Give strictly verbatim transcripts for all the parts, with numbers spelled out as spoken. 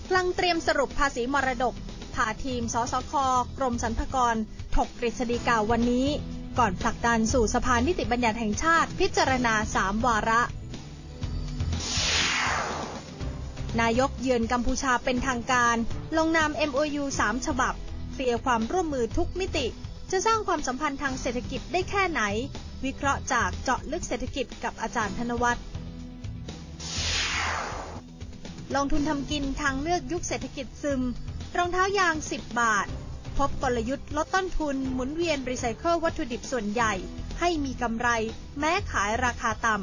กลังเตรียมสรุปภาษีมรดกพาทีมสสค.กรมสรรพากรถกกฤษฎีกาวันนี้ก่อนผลักดันสู่สภานิติบัญญัติแห่งชาติพิจารณาสามวาระนายกเยือนกัมพูชาเป็นทางการลงนาม เอ็ม โอ ยู สามฉบับเคลียร์ความร่วมมือทุกมิติจะสร้างความสัมพันธ์ทางเศรษฐกิจได้แค่ไหนวิเคราะห์จากเจาะลึกเศรษฐกิจกับอาจารย์ธนวัฒน์ลงทุนทำกินทางเลือกยุคเศรษฐกิจซึมรองเท้ายางสิบบาทพบกลยุทธ์ลดต้นทุนหมุนเวียนรีไซเคิลวัตถุดิบส่วนใหญ่ให้มีกำไรแม้ขายราคาต่ำ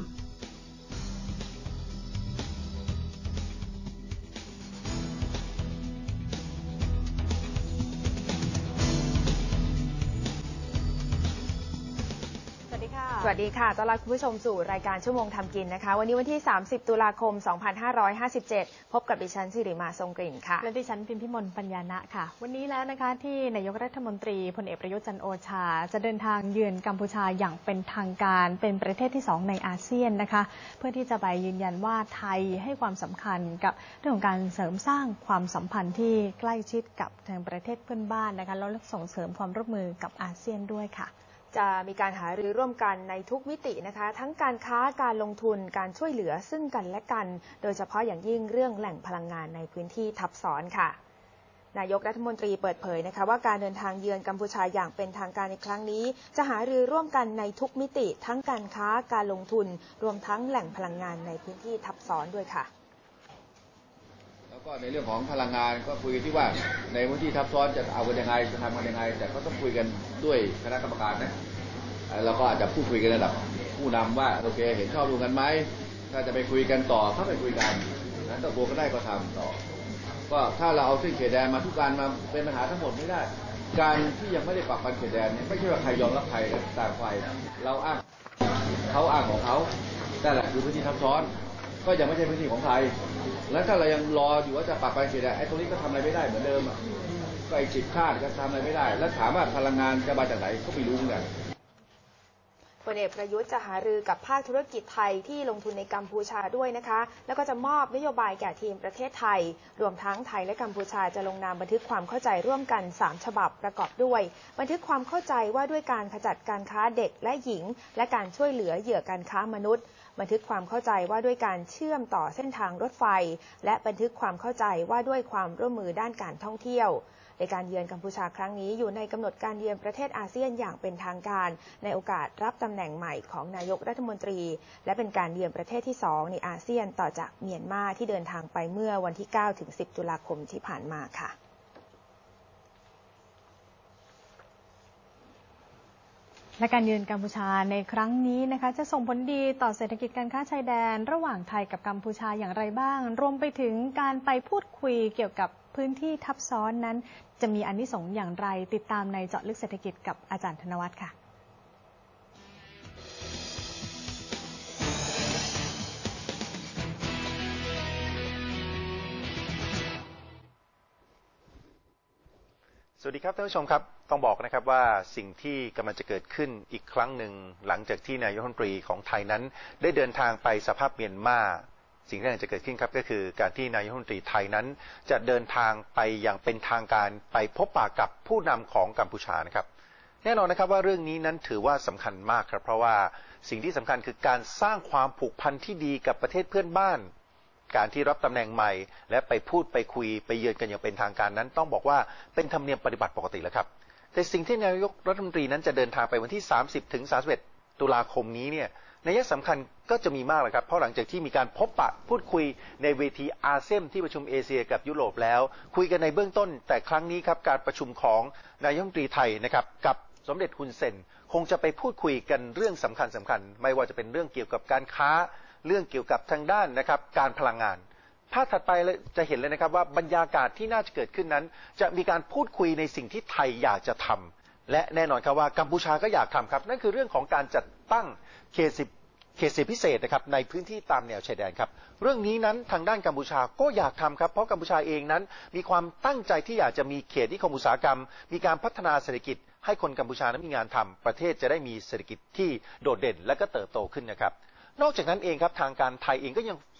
สวัสดีค่ะต้อนรับคุณผู้ชมสู่รายการชั่วโมงทำกินนะคะวันนี้วันที่สามสิบตุลาคมสองพันห้าร้อยห้าสิบเจ็ดพบกับดิฉันสิริมาทรงกลิ่นค่ะและดิฉันพิมพิมลปัญญาณะค่ะวันนี้แล้วนะคะที่นายกรัฐมนตรีพลเอกประยุทธ์จันทร์โอชาจะเดินทางเยือนกัมพูชาอย่างเป็นทางการเป็นประเทศที่สองในอาเซียนนะคะเพื่อที่จะไปยืนยันว่าไทยให้ความสำคัญกับเรื่องของการเสริมสร้างความสัมพันธ์ที่ใกล้ชิดกับทางประเทศเพื่อนบ้านนะคะแล้วส่งเสริมความร่วมมือกับอาเซียนด้วยค่ะจะมีการหารือร่วมกันในทุกมิตินะคะทั้งการค้าการลงทุนการช่วยเหลือซึ่งกันและกันโดยเฉพาะอย่างยิ่งเรื่องแหล่งพลังงานในพื้นที่ทับซ้อนค่ะนายกรัฐมนตรีเปิดเผยนะคะว่าการเดินทางเยือนกัมพูชาอย่างเป็นทางการในครั้งนี้จะหารือร่วมกันในทุกมิติทั้งการค้าการลงทุนรวมทั้งแหล่งพลังงานในพื้นที่ทับซ้อนด้วยค่ะแล้วก็ในเรื่องของพลังงานก็คุยกันที่ว่าในพื้นที่ทับซ้อนจะเอากันยังไงจะทำกันยังไงแต่ก็ต้องคุยกันด้วยคณะกรรมการนะเราก็อาจจะพูดคุยกันระดับผู้นำว่าโอเคเห็นชอบร่วมกันไหมถ้าจะไปคุยกันต่อเข้าไปคุยกันนั้นตัวก็ได้ก็ทำต่อก็ถ้าเราเอาเส้นเขตแดนมาทุกการมาเป็นปัญหาทั้งหมดไม่ได้การที่ยังไม่ได้ปรับปันเขตแดนเนี่ยไม่ใช่ว่าใครยอมรับใครต่างฝ่ายเราอ้างเขาอ้างของเขาแต่แหละคือพื้นที่ทับซ้อนก็ยังไม่ใช่พื้นที่ของใครแล้วถ้าเรายังรออยู่ว่าจะปรับปันเขตแดนไอ้ตรงนี้ก็ทำอะไรไม่ได้เหมือนเดิมก็ไอ้จิตคาดก็ทำอะไรไม่ได้แล้วถามว่าพลังงานจะมาจากไหนก็ไม่รู้เหมือนกันพลเอกประยุทธ์จะหารือกับภาคธุรกิจไทยที่ลงทุนในกัมพูชาด้วยนะคะแล้วก็จะมอบนโยบายแก่ทีมประเทศไทยรวมทั้งไทยและกัมพูชาจะลงนามบันทึกความเข้าใจร่วมกันสามฉบับประกอบด้วยบันทึกความเข้าใจว่าด้วยการขจัดการค้าเด็กและหญิงและการช่วยเหลือเหยื่อการค้ามนุษย์บันทึกความเข้าใจว่าด้วยการเชื่อมต่อเส้นทางรถไฟและบันทึกความเข้าใจว่าด้วยความร่วมมือด้านการท่องเที่ยวในการเยือนกัมพูชาครั้งนี้อยู่ในกำหนดการเยือนประเทศอาเซียนอย่างเป็นทางการในโอกาสรับตำแหน่งใหม่ของนายกรัฐมนตรีและเป็นการเยือนประเทศที่สองในอาเซียนต่อจากเมียนมาที่เดินทางไปเมื่อวันที่เก้าถึงสิบตุลาคมที่ผ่านมาค่ะและการเยือนกัมพูชาในครั้งนี้นะคะจะส่งผลดีต่อเศรษฐกิจการค้าชายแดนระหว่างไทยกับกัมพูชาอย่างไรบ้างรวมไปถึงการไปพูดคุยเกี่ยวกับพื้นที่ทับซ้อนนั้นจะมีอานิสงส์อย่างไรติดตามในเจาะลึกเศรษฐกิจกับอาจารย์ธนวัฒน์ค่ะสวัสดีครับท่านผู้ชมครับต้องบอกนะครับว่าสิ่งที่กำลังจะเกิดขึ้นอีกครั้งหนึ่งหลังจากที่นายกรัฐมนตรีของไทยนั้นได้เดินทางไปสภาพเมียนมาสิ่งที่จะเกิดขึ้นครับก็คือการที่นายกรัฐมนตรีไทยนั้นจะเดินทางไปอย่างเป็นทางการไปพบปะกับผู้นำของกัมพูชานะครับแน่นอนนะครับว่าเรื่องนี้นั้นถือว่าสำคัญมากครับเพราะว่าสิ่งที่สำคัญคือการสร้างความผูกพันที่ดีกับประเทศเพื่อนบ้านการที่รับตำแหน่งใหม่และไปพูดไปคุยไปเยือนกันอย่างเป็นทางการนั้นต้องบอกว่าเป็นธรรมเนียมปฏิบัติปกติแล้วครับแต่สิ่งที่นายกรัฐมนตรีนั้นจะเดินทางไปวันที่สามสิบถึงสามสิบเอ็ดตุลาคมนี้เนี่ยนัยสำคัญก็จะมีมากเลยครับเพราะหลังจากที่มีการพบปะพูดคุยในเวทีอาเซียนที่ประชุมเอเชียกับยุโรปแล้วคุยกันในเบื้องต้นแต่ครั้งนี้ครับการประชุมของนายกรัฐมนตรีไทยนะครับกับสมเด็จฮุนเซนคงจะไปพูดคุยกันเรื่องสำคัญสำคัญไม่ว่าจะเป็นเรื่องเกี่ยวกับการค้าเรื่องเกี่ยวกับทางด้านนะครับการพลังงานภาพถัดไปจะเห็นเลยนะครับว่าบรรยากาศที่น่าจะเกิดขึ้นนั้นจะมีการพูดคุยในสิ่งที่ไทยอยากจะทำและแน่นอนครับว่ากัมพูชาก็อยากทำครับนั่นคือเรื่องของการจัดตั้งเขตสิบเขตเศรษฐพิเศษนะครับในพื้นที่ตามแนวชายแดนครับเรื่องนี้นั้นทางด้านกัมพูชาก็อยากทำครับเพราะกัมพูชาเองนั้นมีความตั้งใจที่อยากจะมีเขตนิคมอุตสาหกรรมมีการพัฒนาเศรษฐกิจให้คนกัมพูชานั้นมีงานทำประเทศจะได้มีเศรษฐกิจที่โดดเด่นและก็เติบโตขึ้นนะครับนอกจากนั้นเองครับทางการไทยเองก็ยัง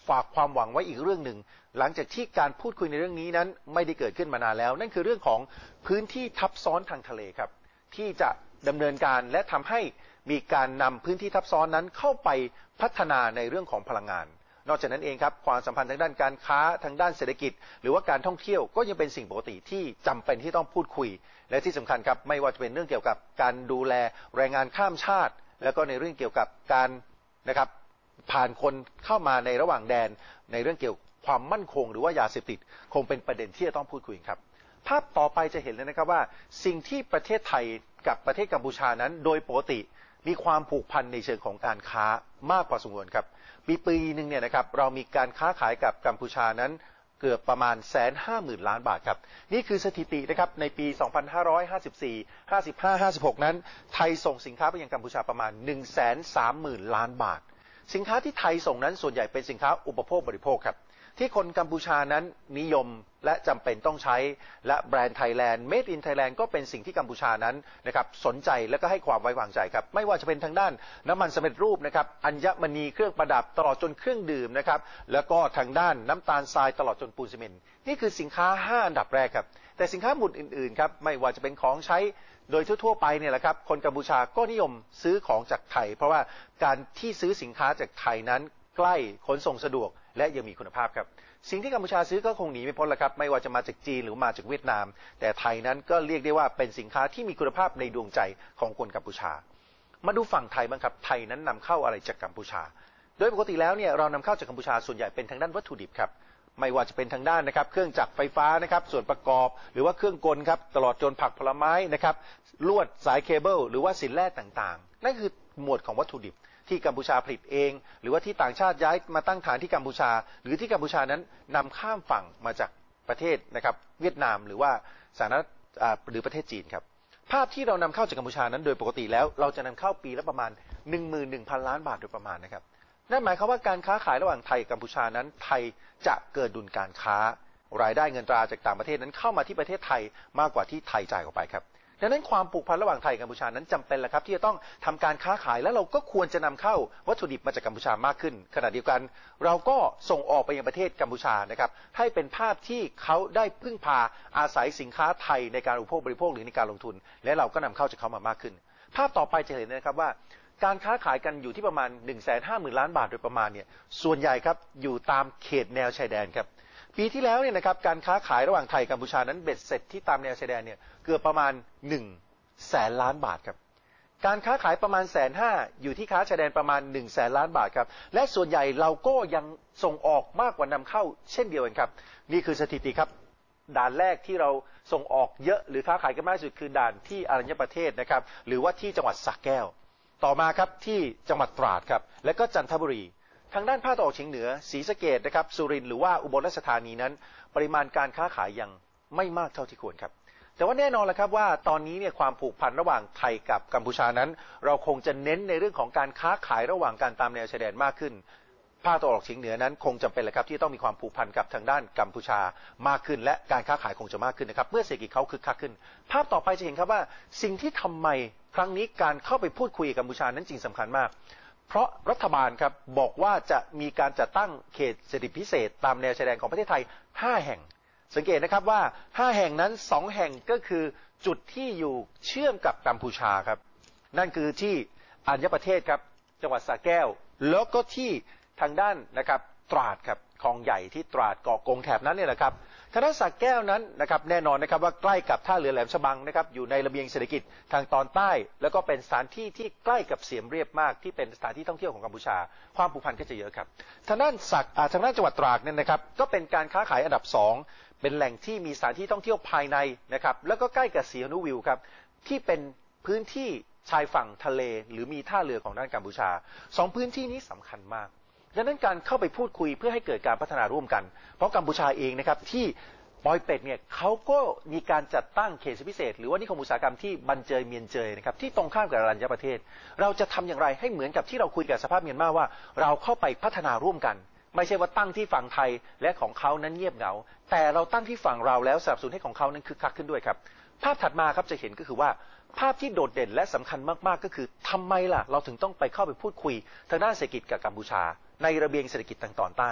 ฝากความหวังไว้อีกเรื่องหนึ่งหลังจากที่การพูดคุยในเรื่องนี้นั้นไม่ได้เกิดขึ้นมานานแล้วนั่นคือเรื่องของพื้นที่ทับซ้อนทางทะเลครับที่จะดำเนินการและทำให้มีการนำพื้นที่ทับซ้อนนั้นเข้าไปพัฒนาในเรื่องของพลังงานนอกจากนั้นเองครับความสัมพันธ์ทางด้านการค้าทางด้านเศรษฐกิจหรือว่าการท่องเที่ยวก็ยังเป็นสิ่งปกติที่จำเป็นที่ต้องพูดคุยและที่สำคัญครับไม่ว่าจะเป็นเรื่องเกี่ยวกับการดูแลแรงงานข้ามชาติแล้วก็ในเรื่องเกี่ยวกับการนะครับผ่านคนเข้ามาในระหว่างแดนในเรื่องเกี่ยวกับความมั่นคงหรือว่ายาเสพติดคงเป็นประเด็นที่จะต้องพูดคุยครับภาพต่อไปจะเห็นเลยนะครับว่าสิ่งที่ประเทศไทยกับประเทศกัมพูชานั้นโดยปกติมีความผูกพันในเชิงของการค้ามากพอสมควรครับปีปีหนึ่งเนี่ยนะครับเรามีการค้าขายกับกัมพูชานั้นเกือบประมาณแสนห้าหมื่นล้านบาทครับนี่คือสถิตินะครับในปีสองพันห้าร้อยห้าสิบสี่ ห้าสิบห้า ห้าสิบหกนั้นไทยส่งสินค้าไปยังกัมพูชาประมาณ หนึ่งแสนสามหมื่นล้านบาทสินค้าที่ไทยส่งนั้นส่วนใหญ่เป็นสินค้าอุปโภคบริโภคครับที่คนกัมพูชานั้นนิยมและจำเป็นต้องใช้และแบรนด์ไทยแลนด์ Made in Thailand ก็เป็นสิ่งที่กัมพูชานั้นนะครับสนใจและก็ให้ความไว้วางใจครับไม่ว่าจะเป็นทางด้านน้ำมันสำเร็จรูปนะครับอัญมณีเครื่องประดับตลอดจนเครื่องดื่มนะครับแล้วก็ทางด้านน้ำตาลทรายตลอดจนปูนซีเมนต์นี่คือสินค้าห้าอันดับแรกครับแต่สินค้าหมุดอื่นๆครับไม่ว่าจะเป็นของใช้โดยทั่วๆไปเนี่ยแหละครับคนกัมพูชาก็นิยมซื้อของจากไทยเพราะว่าการที่ซื้อสินค้าจากไทยนั้นใกล้ขนส่งสะดวกและยังมีคุณภาพครับสิ่งที่กัมพูชาซื้อก็คงหนีไม่พ้นละครับไม่ว่าจะมาจากจีนหรือมาจากเวียดนามแต่ไทยนั้นก็เรียกได้ว่าเป็นสินค้าที่มีคุณภาพในดวงใจของคนกัมพูชามาดูฝั่งไทยบ้างครับไทยนั้นนำเข้าอะไรจากกัมพูชาโดยปกติแล้วเนี่ยเรานำเข้าจากกัมพูชาส่วนใหญ่เป็นทางด้านวัตถุดิบครับไม่ว่าจะเป็นทางด้านนะครับเครื่องจักรไฟฟ้านะครับส่วนประกอบหรือว่าเครื่องกลครับตลอดจนผักผลไม้นะครับลวดสายเคเบิลหรือว่าสินแร่ต่างๆนั่นคือหมวดของวัตถุดิบที่กัมพูชาผลิตเองหรือว่าที่ต่างชาติย้ายมาตั้งฐานที่กัมพูชาหรือที่กัมพูชานั้นนำข้ามฝั่งมาจากประเทศนะครับเวียดนามหรือว่าสหรัฐหรือประเทศจีนครับภาพที่เรานำเข้าจากกัมพูชานั้นโดยปกติแล้วเราจะนำเข้าปีละประมาณ หนึ่งหมื่นหนึ่งพัน ล้านบาทโดยประมาณนะครับนั่นหมายความว่าการค้าขายระหว่างไทยกับกัมพูชานั้นไทยจะเกิดดุลการค้ารายได้เงินตราจากต่างประเทศนั้นเข้ามาที่ประเทศไทยมากกว่าที่ไทยจ่ายออกไปครับดังนั้นความผูกพันระหว่างไทยกับกัมพูชานั้นจำเป็นแหละครับที่จะต้องทำการค้าขายและเราก็ควรจะนำเข้าวัตถุดิบมาจากกัมพูชามากขึ้นขณะเดียวกันเราก็ส่งออกไปยังประเทศกัมพูชานะครับให้เป็นภาพที่เขาได้พึ่งพาอาศัยสินค้าไทยในการอุปโภคบริโภคหรือในการลงทุนและเราก็นำเข้าจากเขามามากขึ้นภาพต่อไปจะเห็นนะครับว่าการค้าขายกันอยู่ที่ประมาณ หนึ่งแสนห้าหมื่น ล้านบาทโดยประมาณเนี่ยส่วนใหญ่ครับอยู่ตามเขตแนวชายแดนครับปีที่แล้วเนี่ยนะครับการค้าขายระหว่างไทยกัมพูชานั้นเบ็ดเสร็จที่ตามแนวชายแดนเนี่ยเกือบประมาณหนึ่งแสนล้านบาทครับการค้าขายประมาณแสนห้าอยู่ที่ค้าชายแดนประมาณหนึ่งแสนล้านบาทครับและส่วนใหญ่เราก็ยังส่งออกมากกว่านำเข้าเช่นเดียวกันครับนี่คือสถิติครับด่านแรกที่เราส่งออกเยอะหรือค้าขายกันมากที่สุดคือด่านที่อรัญญประเทศนะครับหรือว่าที่จังหวัดสระแก้วต่อมาครับที่จังหวัดตราดครับและก็จันทบุรีทางด้านภาคตะวันออกเฉียงเหนือศรีสะเกษนะครับสุรินทร์หรือว่าอุบลราชธานีนั้นปริมาณการค้าขายยังไม่มากเท่าที่ควรครับแต่ว่าแน่นอนแหละครับว่าตอนนี้เนี่ยความผูกพันระหว่างไทยกับกัมพูชานั้นเราคงจะเน้นในเรื่องของการค้าขายระหว่างการตามแนวชายแดนมากขึ้นภาคตะวันออกเฉียงเหนือนั้นคงจำเป็นแหละครับที่ต้องมีความผูกพันกับทางด้านกัมพูชามากขึ้นและการค้าขายคงจะมากขึ้นนะครับเมื่อเศรษฐกิจเขาคึกคักขึ้นภาพต่อไปจะเห็นครับว่าสิ่งที่ทำไมครั้งนี้การเข้าไปพูดคุยกับกัมพูชานั้นจริงสำคัญมากเพราะรัฐบาลครับบอกว่าจะมีการจัดตั้งเขตเศรษฐกิจพิเศษตามแนวชายแดนของประเทศไทยห้าแห่งสังเกตนะครับว่าห้าแห่งนั้นสองแห่งก็คือจุดที่อยู่เชื่อมกับกัมพูชาครับนั่นคือที่อรัญญประเทศครับจังหวัดสระแก้วแล้วก็ที่ทางด้านนะครับตราดครับคลองใหญ่ที่ตราดเกาะกงแถบนั้นเนี่ยแหละครับทางด้านสระแก้วนั้นนะครับแน่นอนนะครับว่าใกล้กับท่าเรือแหลมฉบังนะครับอยู่ในระเบียงเศรษฐกิจทางตอนใต้แล้วก็เป็นสถานที่ที่ใกล้กับเสียมเรียบมากที่เป็นสถานที่ท่องเที่ยวของกัมพูชาความผูกพันก็จะเยอะครับทางด้านสักทางด้านจังหวัดตราดเนี่ยนะครับก็เป็นการค้าขายอันดับสองเป็นแหล่งที่มีสถานที่ท่องเที่ยวภายในนะครับแล้วก็ใกล้กับสีหนุวิวครับที่เป็นพื้นที่ชายฝั่งทะเลหรือมีท่าเรือของด้านกัมพูชาสองพื้นที่นี้สำคัญมากดังนั้นการเข้าไปพูดคุยเพื่อให้เกิดการพัฒนาร่วมกันเพราะกัมพูชาเองนะครับที่ปอยเป็ดเนี่ยเขาก็มีการจัดตั้งเขตพิเศษหรือว่านิคมอุตสาหกรรมที่บันเจยเมียนเจยนะครับที่ตรงข้ามกับอรัญญประเทศเราจะทำอย่างไรให้เหมือนกับที่เราคุยกับสภาพเมียนมาว่าเราเข้าไปพัฒนาร่วมกันไม่ใช่ว่าตั้งที่ฝั่งไทยและของเขานั้นเงียบเหงาแต่เราตั้งที่ฝั่งเราแล้วสนับสนุนให้ของเขานั้นคึกคักขึ้นด้วยครับภาพถัดมาครับจะเห็นก็คือว่าภาพที่โดดเด่นและสำคัญมากๆก็คือทำไมล่ะเราถึงต้องไปเข้าไปพูดคุยทางด้านเศรษฐกิจกับกัมพูชาในระเบียงเศรษฐกิจทางตอนใต้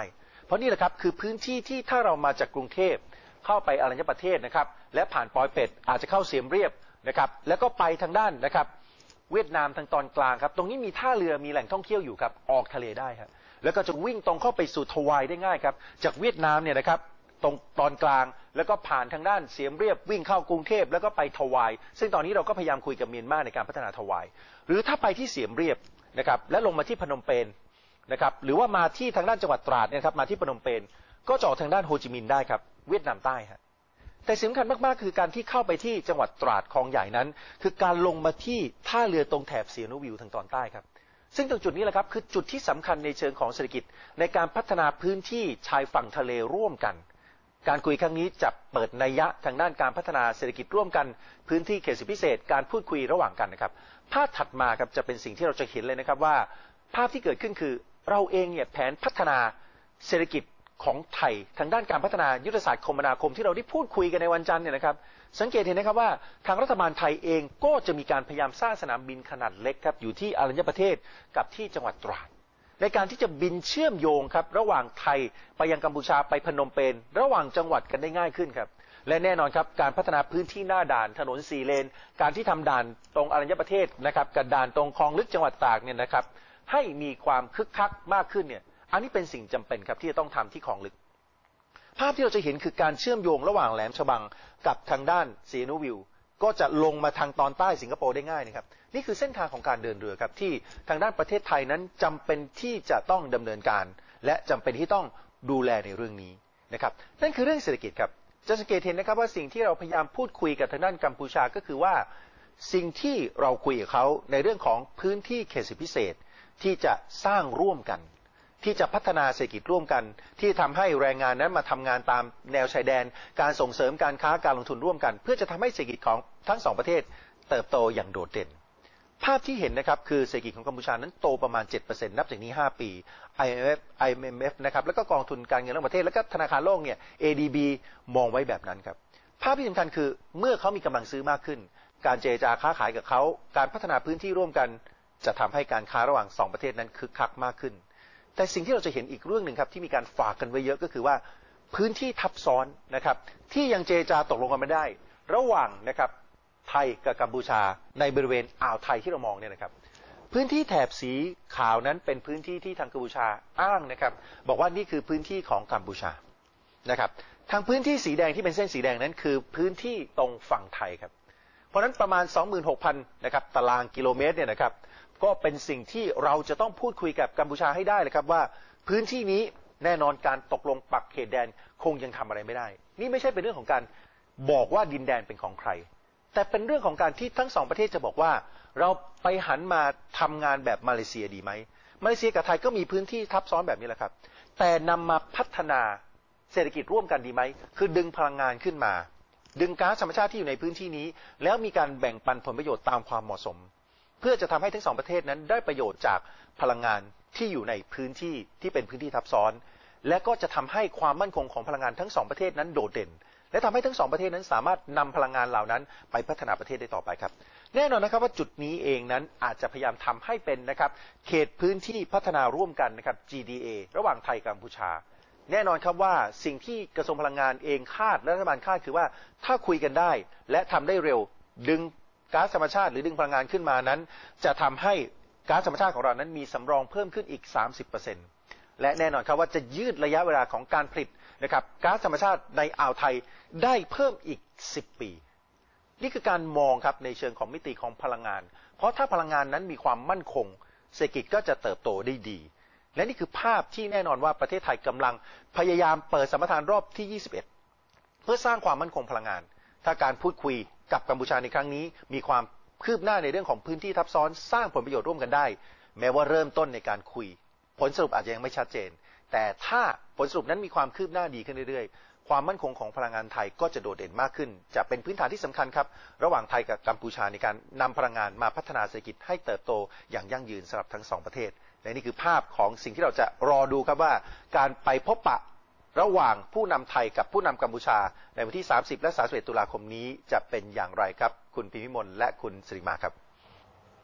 เพราะนี่แหละครับคือพื้นที่ที่ถ้าเรามาจากกรุงเทพเข้าไปอรัญญประเทศนะครับและผ่านปอยเป็ดอาจจะเข้าเสียมเรียบนะครับแล้วก็ไปทางด้านนะครับเวียดนามทางตอนกลางครับตรงนี้มีท่าเรือมีแหล่งท่องเที่ยวอยู่ครับออกทะเลได้ครับแล้วก็จะวิ่งตรงเข้าไปสู่ทวายได้ง่ายครับจากเวียดนามเนี่ยนะครับตรงตอนกลางแล้วก็ผ่านทางด้านเสียมเรียบวิ่งเข้ากรุงเทพแล้วก็ไปทวายซึ่งตอนนี้เราก็พยายามคุยกับเมียนมาในการพัฒนาทวายหรือถ้าไปที่เสียมเรียบนะครับและลงมาที่พนมเปญนะครับหรือว่ามาที่ทางด้านจังหวัดตราดเนี่ยครับมาที่พนมเปญก็จะออกทางด้านโฮจิมินห์ได้ครับเวียดนามใต้ฮะแต่สำคัญมากๆคือการที่เข้าไปที่จังหวัดตราดคลองใหญ่นั้นคือการลงมาที่ท่าเรือตรงแถบเสียโนวิวทางตอนใต้ครับซึ่งตรงจุดนี้แหละครับคือจุดที่สำคัญในเชิงของเศรษฐกิจในการพัฒนาพื้นที่ชายฝั่งทะเลร่วมกันการคุยครั้งนี้จะเปิดนัยยะทางด้านการพัฒนาเศรษฐกิจร่วมกันพื้นที่เขตเศรษฐกิจพิเศษการพูดคุยระหว่างกันนะครับภาพถัดมาครับจะเป็นสิ่งที่เราจะเห็นเลยนะครับว่าภาพที่เกิดขึ้นคือเราเองเนี่ยแผนพัฒนาเศรษฐกิจของไทยทางด้านการพัฒนายุทธศาสตร์คมนาคมที่เราได้พูดคุยกันในวันจันทร์เนี่ยนะครับสังเกตเห็นนะครับว่าทางรัฐบาลไทยเองก็จะมีการพยายามสร้างสนามบินขนาดเล็กครับอยู่ที่อรัญญประเทศกับที่จังหวัดตราดในการที่จะบินเชื่อมโยงครับระหว่างไทยไปยังกัมพูชาไปพนมเปญระหว่างจังหวัดกันได้ง่ายขึ้นครับและแน่นอนครับการพัฒนาพื้นที่หน้าด่านถนนสี่เลนการที่ทำด่านตรงอรัญญประเทศนะครับกับด่านตรงคลองลึกจังหวัดตากเนี่ยนะครับให้มีความคึกคักมากขึ้นเนี่ยอันนี้เป็นสิ่งจำเป็นครับที่จะต้องทำที่คลองลึกภาพที่เราจะเห็นคือการเชื่อมโยงระหว่างแหลมฉบังกับทางด้านเซียโนวิวก็จะลงมาทางตอนใต้สิงคโปร์ได้ง่ายนะครับนี่คือเส้นทางของการเดินเรือครับที่ทางด้านประเทศไทยนั้นจำเป็นที่จะต้องดำเนินการและจำเป็นที่ต้องดูแลในเรื่องนี้นะครับนั่นคือเรื่องเศรษฐกิจครับจะสังเกตเห็นนะครับว่าสิ่งที่เราพยายามพูดคุยกับทางด้านกัมพูชาก็คือว่าสิ่งที่เราคุยกับเขาในเรื่องของพื้นที่เขตเศรษฐกิจพิเศษที่จะสร้างร่วมกันที่จะพัฒนาเศรษฐกิจร่วมกันที่ทำให้แรงงานนั้นมาทำงานตามแนวชายแดนการส่งเสริมการค้าการลงทุนร่วมกันเพื่อจะทำให้เศรษฐกิจของทั้งสองประเทศเติบโตอย่างโดดเด่นภาพที่เห็นนะครับคือเศรษฐกิจของกัมพูชานั้นโตประมาณ เจ็ดเปอร์เซ็นต์ นับจากนี้ห้าปี ไอ เอ็ม เอฟ ไอ เอ็ม เอฟ นะครับแล้วก็กองทุนการเงินระหว่างประเทศแล้วก็ธนาคารโลกเนี่ย เอ ดี บี มองไว้แบบนั้นครับภาพที่สำคัญคือเมื่อเขามีกำลังซื้อมากขึ้นการเจรจาค้าขายกับเขาการพัฒนาพื้นที่ร่วมกันจะทำให้การค้าระหว่างสองประเทศนั้นคึกคักมากขึ้นแต่สิ่งที่เราจะเห็นอีกเรื่องหนึ่งครับที่มีการฝากกันไว้เยอะก็คือว่าพื้นที่ทับซ้อนนะครับที่ยังเจรจาตกลงกันไม่ได้ระหว่างนะครับไทยกับกัมพูชาในบริเวณอ่าวไทยที่เรามองเนี่ยนะครับพื้นที่แถบสีขาวนั้นเป็นพื้นที่ที่ทางกัมพูชาอ้างนะครับบอกว่านี่คือพื้นที่ของกัมพูชานะครับทางพื้นที่สีแดงที่เป็นเส้นสีแดงนั้นคือพื้นที่ตรงฝั่งไทยครับเพราะนั้นประมาณ สองหมื่นหกพัน นะครับตารางกิโลเมตรเนี่ยนะครับก็เป็นสิ่งที่เราจะต้องพูดคุยกับกัมพูชาให้ได้เลยครับว่าพื้นที่นี้แน่นอนการตกลงปักเขตแดนคงยังทำอะไรไม่ได้นี่ไม่ใช่เป็นเรื่องของการบอกว่าดินแดนเป็นของใครแต่เป็นเรื่องของการที่ทั้งสองประเทศจะบอกว่าเราไปหันมาทำงานแบบมาเลเซียดีไหมมาเลเซียกับไทยก็มีพื้นที่ทับซ้อนแบบนี้แหละครับแต่นำมาพัฒนาเศรษฐกิจร่วมกันดีไหมคือดึงพลังงานขึ้นมาดึงก๊าซธรรมชาติที่อยู่ในพื้นที่นี้แล้วมีการแบ่งปันผลประโยชน์ตามความเหมาะสมเพื่อจะทำให้ทั้งสองประเทศนั้นได้ประโยชน์จากพลังงานที่อยู่ในพื้นที่ที่เป็นพื้นที่ทับซ้อนและก็จะทำให้ความมั่นคงของพลังงานทั้งสองประเทศนั้นโดดเด่นและทำให้ทั้งสองประเทศนั้นสามารถนำพลังงานเหล่านั้นไปพัฒนาประเทศได้ต่อไปครับแน่นอนนะครับว่าจุดนี้เองนั้นอาจจะพยายามทำให้เป็นนะครับเขตพื้นที่พัฒนาร่วมกันนะครับ จี ดี เอ ระหว่างไทยกับกัมพูชาแน่นอนครับว่าสิ่งที่กระทรวงพลังงานเองคาดและรัฐบาลคาดคือว่าถ้าคุยกันได้และทำได้เร็วดึงก๊าซธรรมชาติหรือดึงพลังงานขึ้นมานั้นจะทำให้ก๊าซธรรมชาติของเรานั้นมีสำรองเพิ่มขึ้นอีก สามสิบเปอร์เซ็นต์ และแน่นอนครับว่าจะยืดระยะเวลาของการผลิตนะครับก๊าซธรรมชาติในอ่าวไทยได้เพิ่มอีกสิบปีนี่คือการมองครับในเชิงของมิติของพลังงานเพราะถ้าพลังงานนั้นมีความมั่นคงเศรษฐกิจก็จะเติบโตได้ดีและนี่คือภาพที่แน่นอนว่าประเทศไทยกำลังพยายามเปิดสัมปทานรอบที่ยี่สิบเอ็ดเพื่อสร้างความมั่นคงพลังงานถ้าการพูดคุยกับกัมพูชาในครั้งนี้มีความคืบหน้าในเรื่องของพื้นที่ทับซ้อนสร้างผลประโยชน์ร่วมกันได้แม้ว่าเริ่มต้นในการคุยผลสรุปอาจจะยังไม่ชัดเจนแต่ถ้าผลสรุปนั้นมีความคืบหน้าดีขึ้นเรื่อยๆความมั่นคงของพลังงานไทยก็จะโดดเด่นมากขึ้นจะเป็นพื้นฐานที่สำคัญครับระหว่างไทยกับกัมพูชาในการนำพลังงานมาพัฒนาเศรษฐกิจให้เติบโตอย่างยั่งยืนสำหรับทั้งสองประเทศและนี่คือภาพของสิ่งที่เราจะรอดูครับว่าการไปพบปะระหว่างผู้นำไทยกับผู้นำกัมพูชาในวันที่สามสิบและสามสิบเอ็ดตุลาคมนี้จะเป็นอย่างไรครับคุณพิมพิมลและคุณสิริมาครับ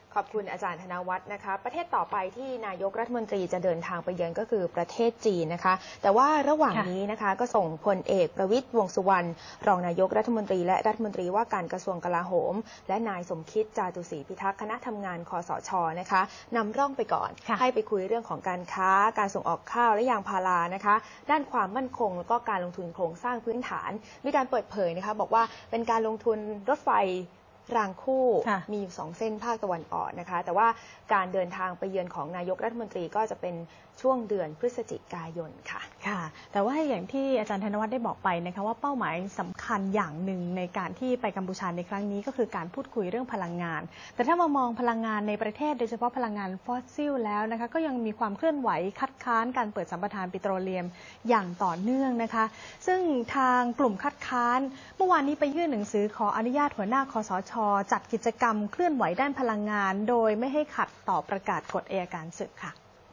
ขอบคุณอาจารย์ธนวัฒน์นะคะประเทศต่อไปที่นายกรัฐมนตรีจะเดินทางไปเยือนก็คือประเทศจีนนะคะแต่ว่าระหว่างนี้นะคะก็ส่งพลเอกประวิตรวงษ์สุวรรณรองนายกรัฐมนตรีและรัฐมนตรีว่าการกระทรวงกลาโหมและนายสมคิดจาตุศรีพิทักษ์คณะทำงานคสช.นะคะนำร่องไปก่อนให้ไปคุยเรื่องของการค้าการส่งออกข้าวและยางพารานะคะด้านความมั่นคงแล้วก็การลงทุนโครงสร้างพื้นฐานมีการเปิดเผยนะคะบอกว่าเป็นการลงทุนรถไฟรางคู่มีอยู่สองเส้นภาคตะวันออกนะคะแต่ว่าการเดินทางไปเยือนของนายกรัฐมนตรีก็จะเป็นช่วงเดือนพฤศจิกายนค่ะค่ะแต่ว่าอย่างที่อาจารย์ธนวัฒน์ได้บอกไปนะคะว่าเป้าหมายสำคัญอย่างหนึ่งในการที่ไปกัมพูชาในครั้งนี้ก็คือการพูดคุยเรื่องพลังงานแต่ถ้ามามองพลังงานในประเทศโดยเฉพาะพลังงานฟอสซิลแล้วนะคะก็ยังมีความเคลื่อนไหวคัดค้านการเปิดสัมปทานปิโตรเลียมอย่างต่อเนื่องนะคะซึ่งทางกลุ่มคัดค้านเมื่อวานนี้ไปยื่นหนังสือขออนุญาตหัวหน้าคสช.จัดกิจกรรมเคลื่อนไหวด้านพลังงานโดยไม่ให้ขัดต่อประกาศกฎอัยการศึกค่ะ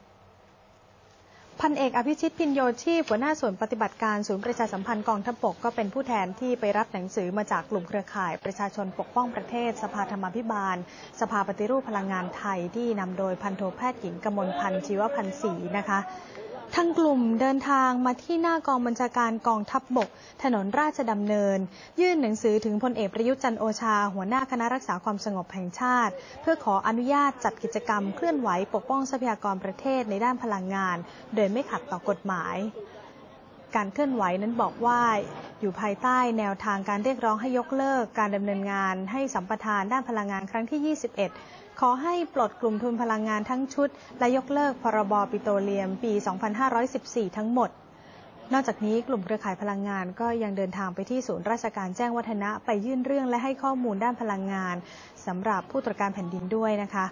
พันเอกอภิชิตพินโยชีพหัวหน้าส่วนปฏิบัติการศูนย์ประชาสัมพันธ์กองทัพบกก็เป็นผู้แทนที่ไปรับหนังสือมาจากกลุ่มเครือข่ายประชาชนปกป้องประเทศสภาธรรมาภิบาลสภาปฏิรูปพลังงานไทยที่นำโดยพันโทแพทย์หญิงกมลพันธ์ชีวพันธ์ศรีนะคะทางกลุ่มเดินทางมาที่หน้ากองบัญชาการกองทัพบกถนนราชดำเนินยื่นหนังสือถึงพลเอกประยุทธ์จันทร์โอชาหัวหน้าคณะรักษาความสงบแห่งชาติเพื่อขออนุญาตจัดกิจกรรมเคลื่อนไหวปกป้องทรัพยากรประเทศในด้านพลังงานโดยไม่ขัดต่อกฎหมายการเคลื่อนไหวนั้นบอกว่าอยู่ภายใต้แนวทางการเรียกร้องให้ยกเลิกการดำเนินงานให้สัมปทานด้านพลังงานครั้งที่ยี่สิบเอ็ดขอให้ปลดกลุ่มทุนพลังงานทั้งชุดและยกเลิกพรบปิโตรเลียมปีสองพันห้าร้อยสิบสี่ทั้งหมดนอกจากนี้กลุ่มเครือข่ายพลังงานก็ยังเดินทางไปที่ศูนย์ราชการแจ้งวัฒนะไปยื่นเรื่องและให้ข้อมูลด้านพลังงานสำหรับผู้ตรวจการแผ่นดินด้วยนะคะ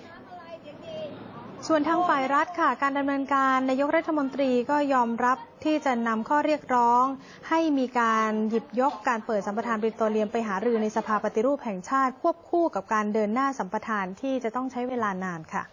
ส่วนทางฝ่ายรัฐค่ะการดำเนินการนายกรัฐมนตรีก็ยอมรับที่จะนำข้อเรียกร้องให้มีการหยิบยกการเปิดสัมปทานปิโตรเลียมไปหารือในสภาปฏิรูปแห่งชาติควบคู่กับการเดินหน้าสัมปทานที่จะต้องใช้เวลานานค่ะ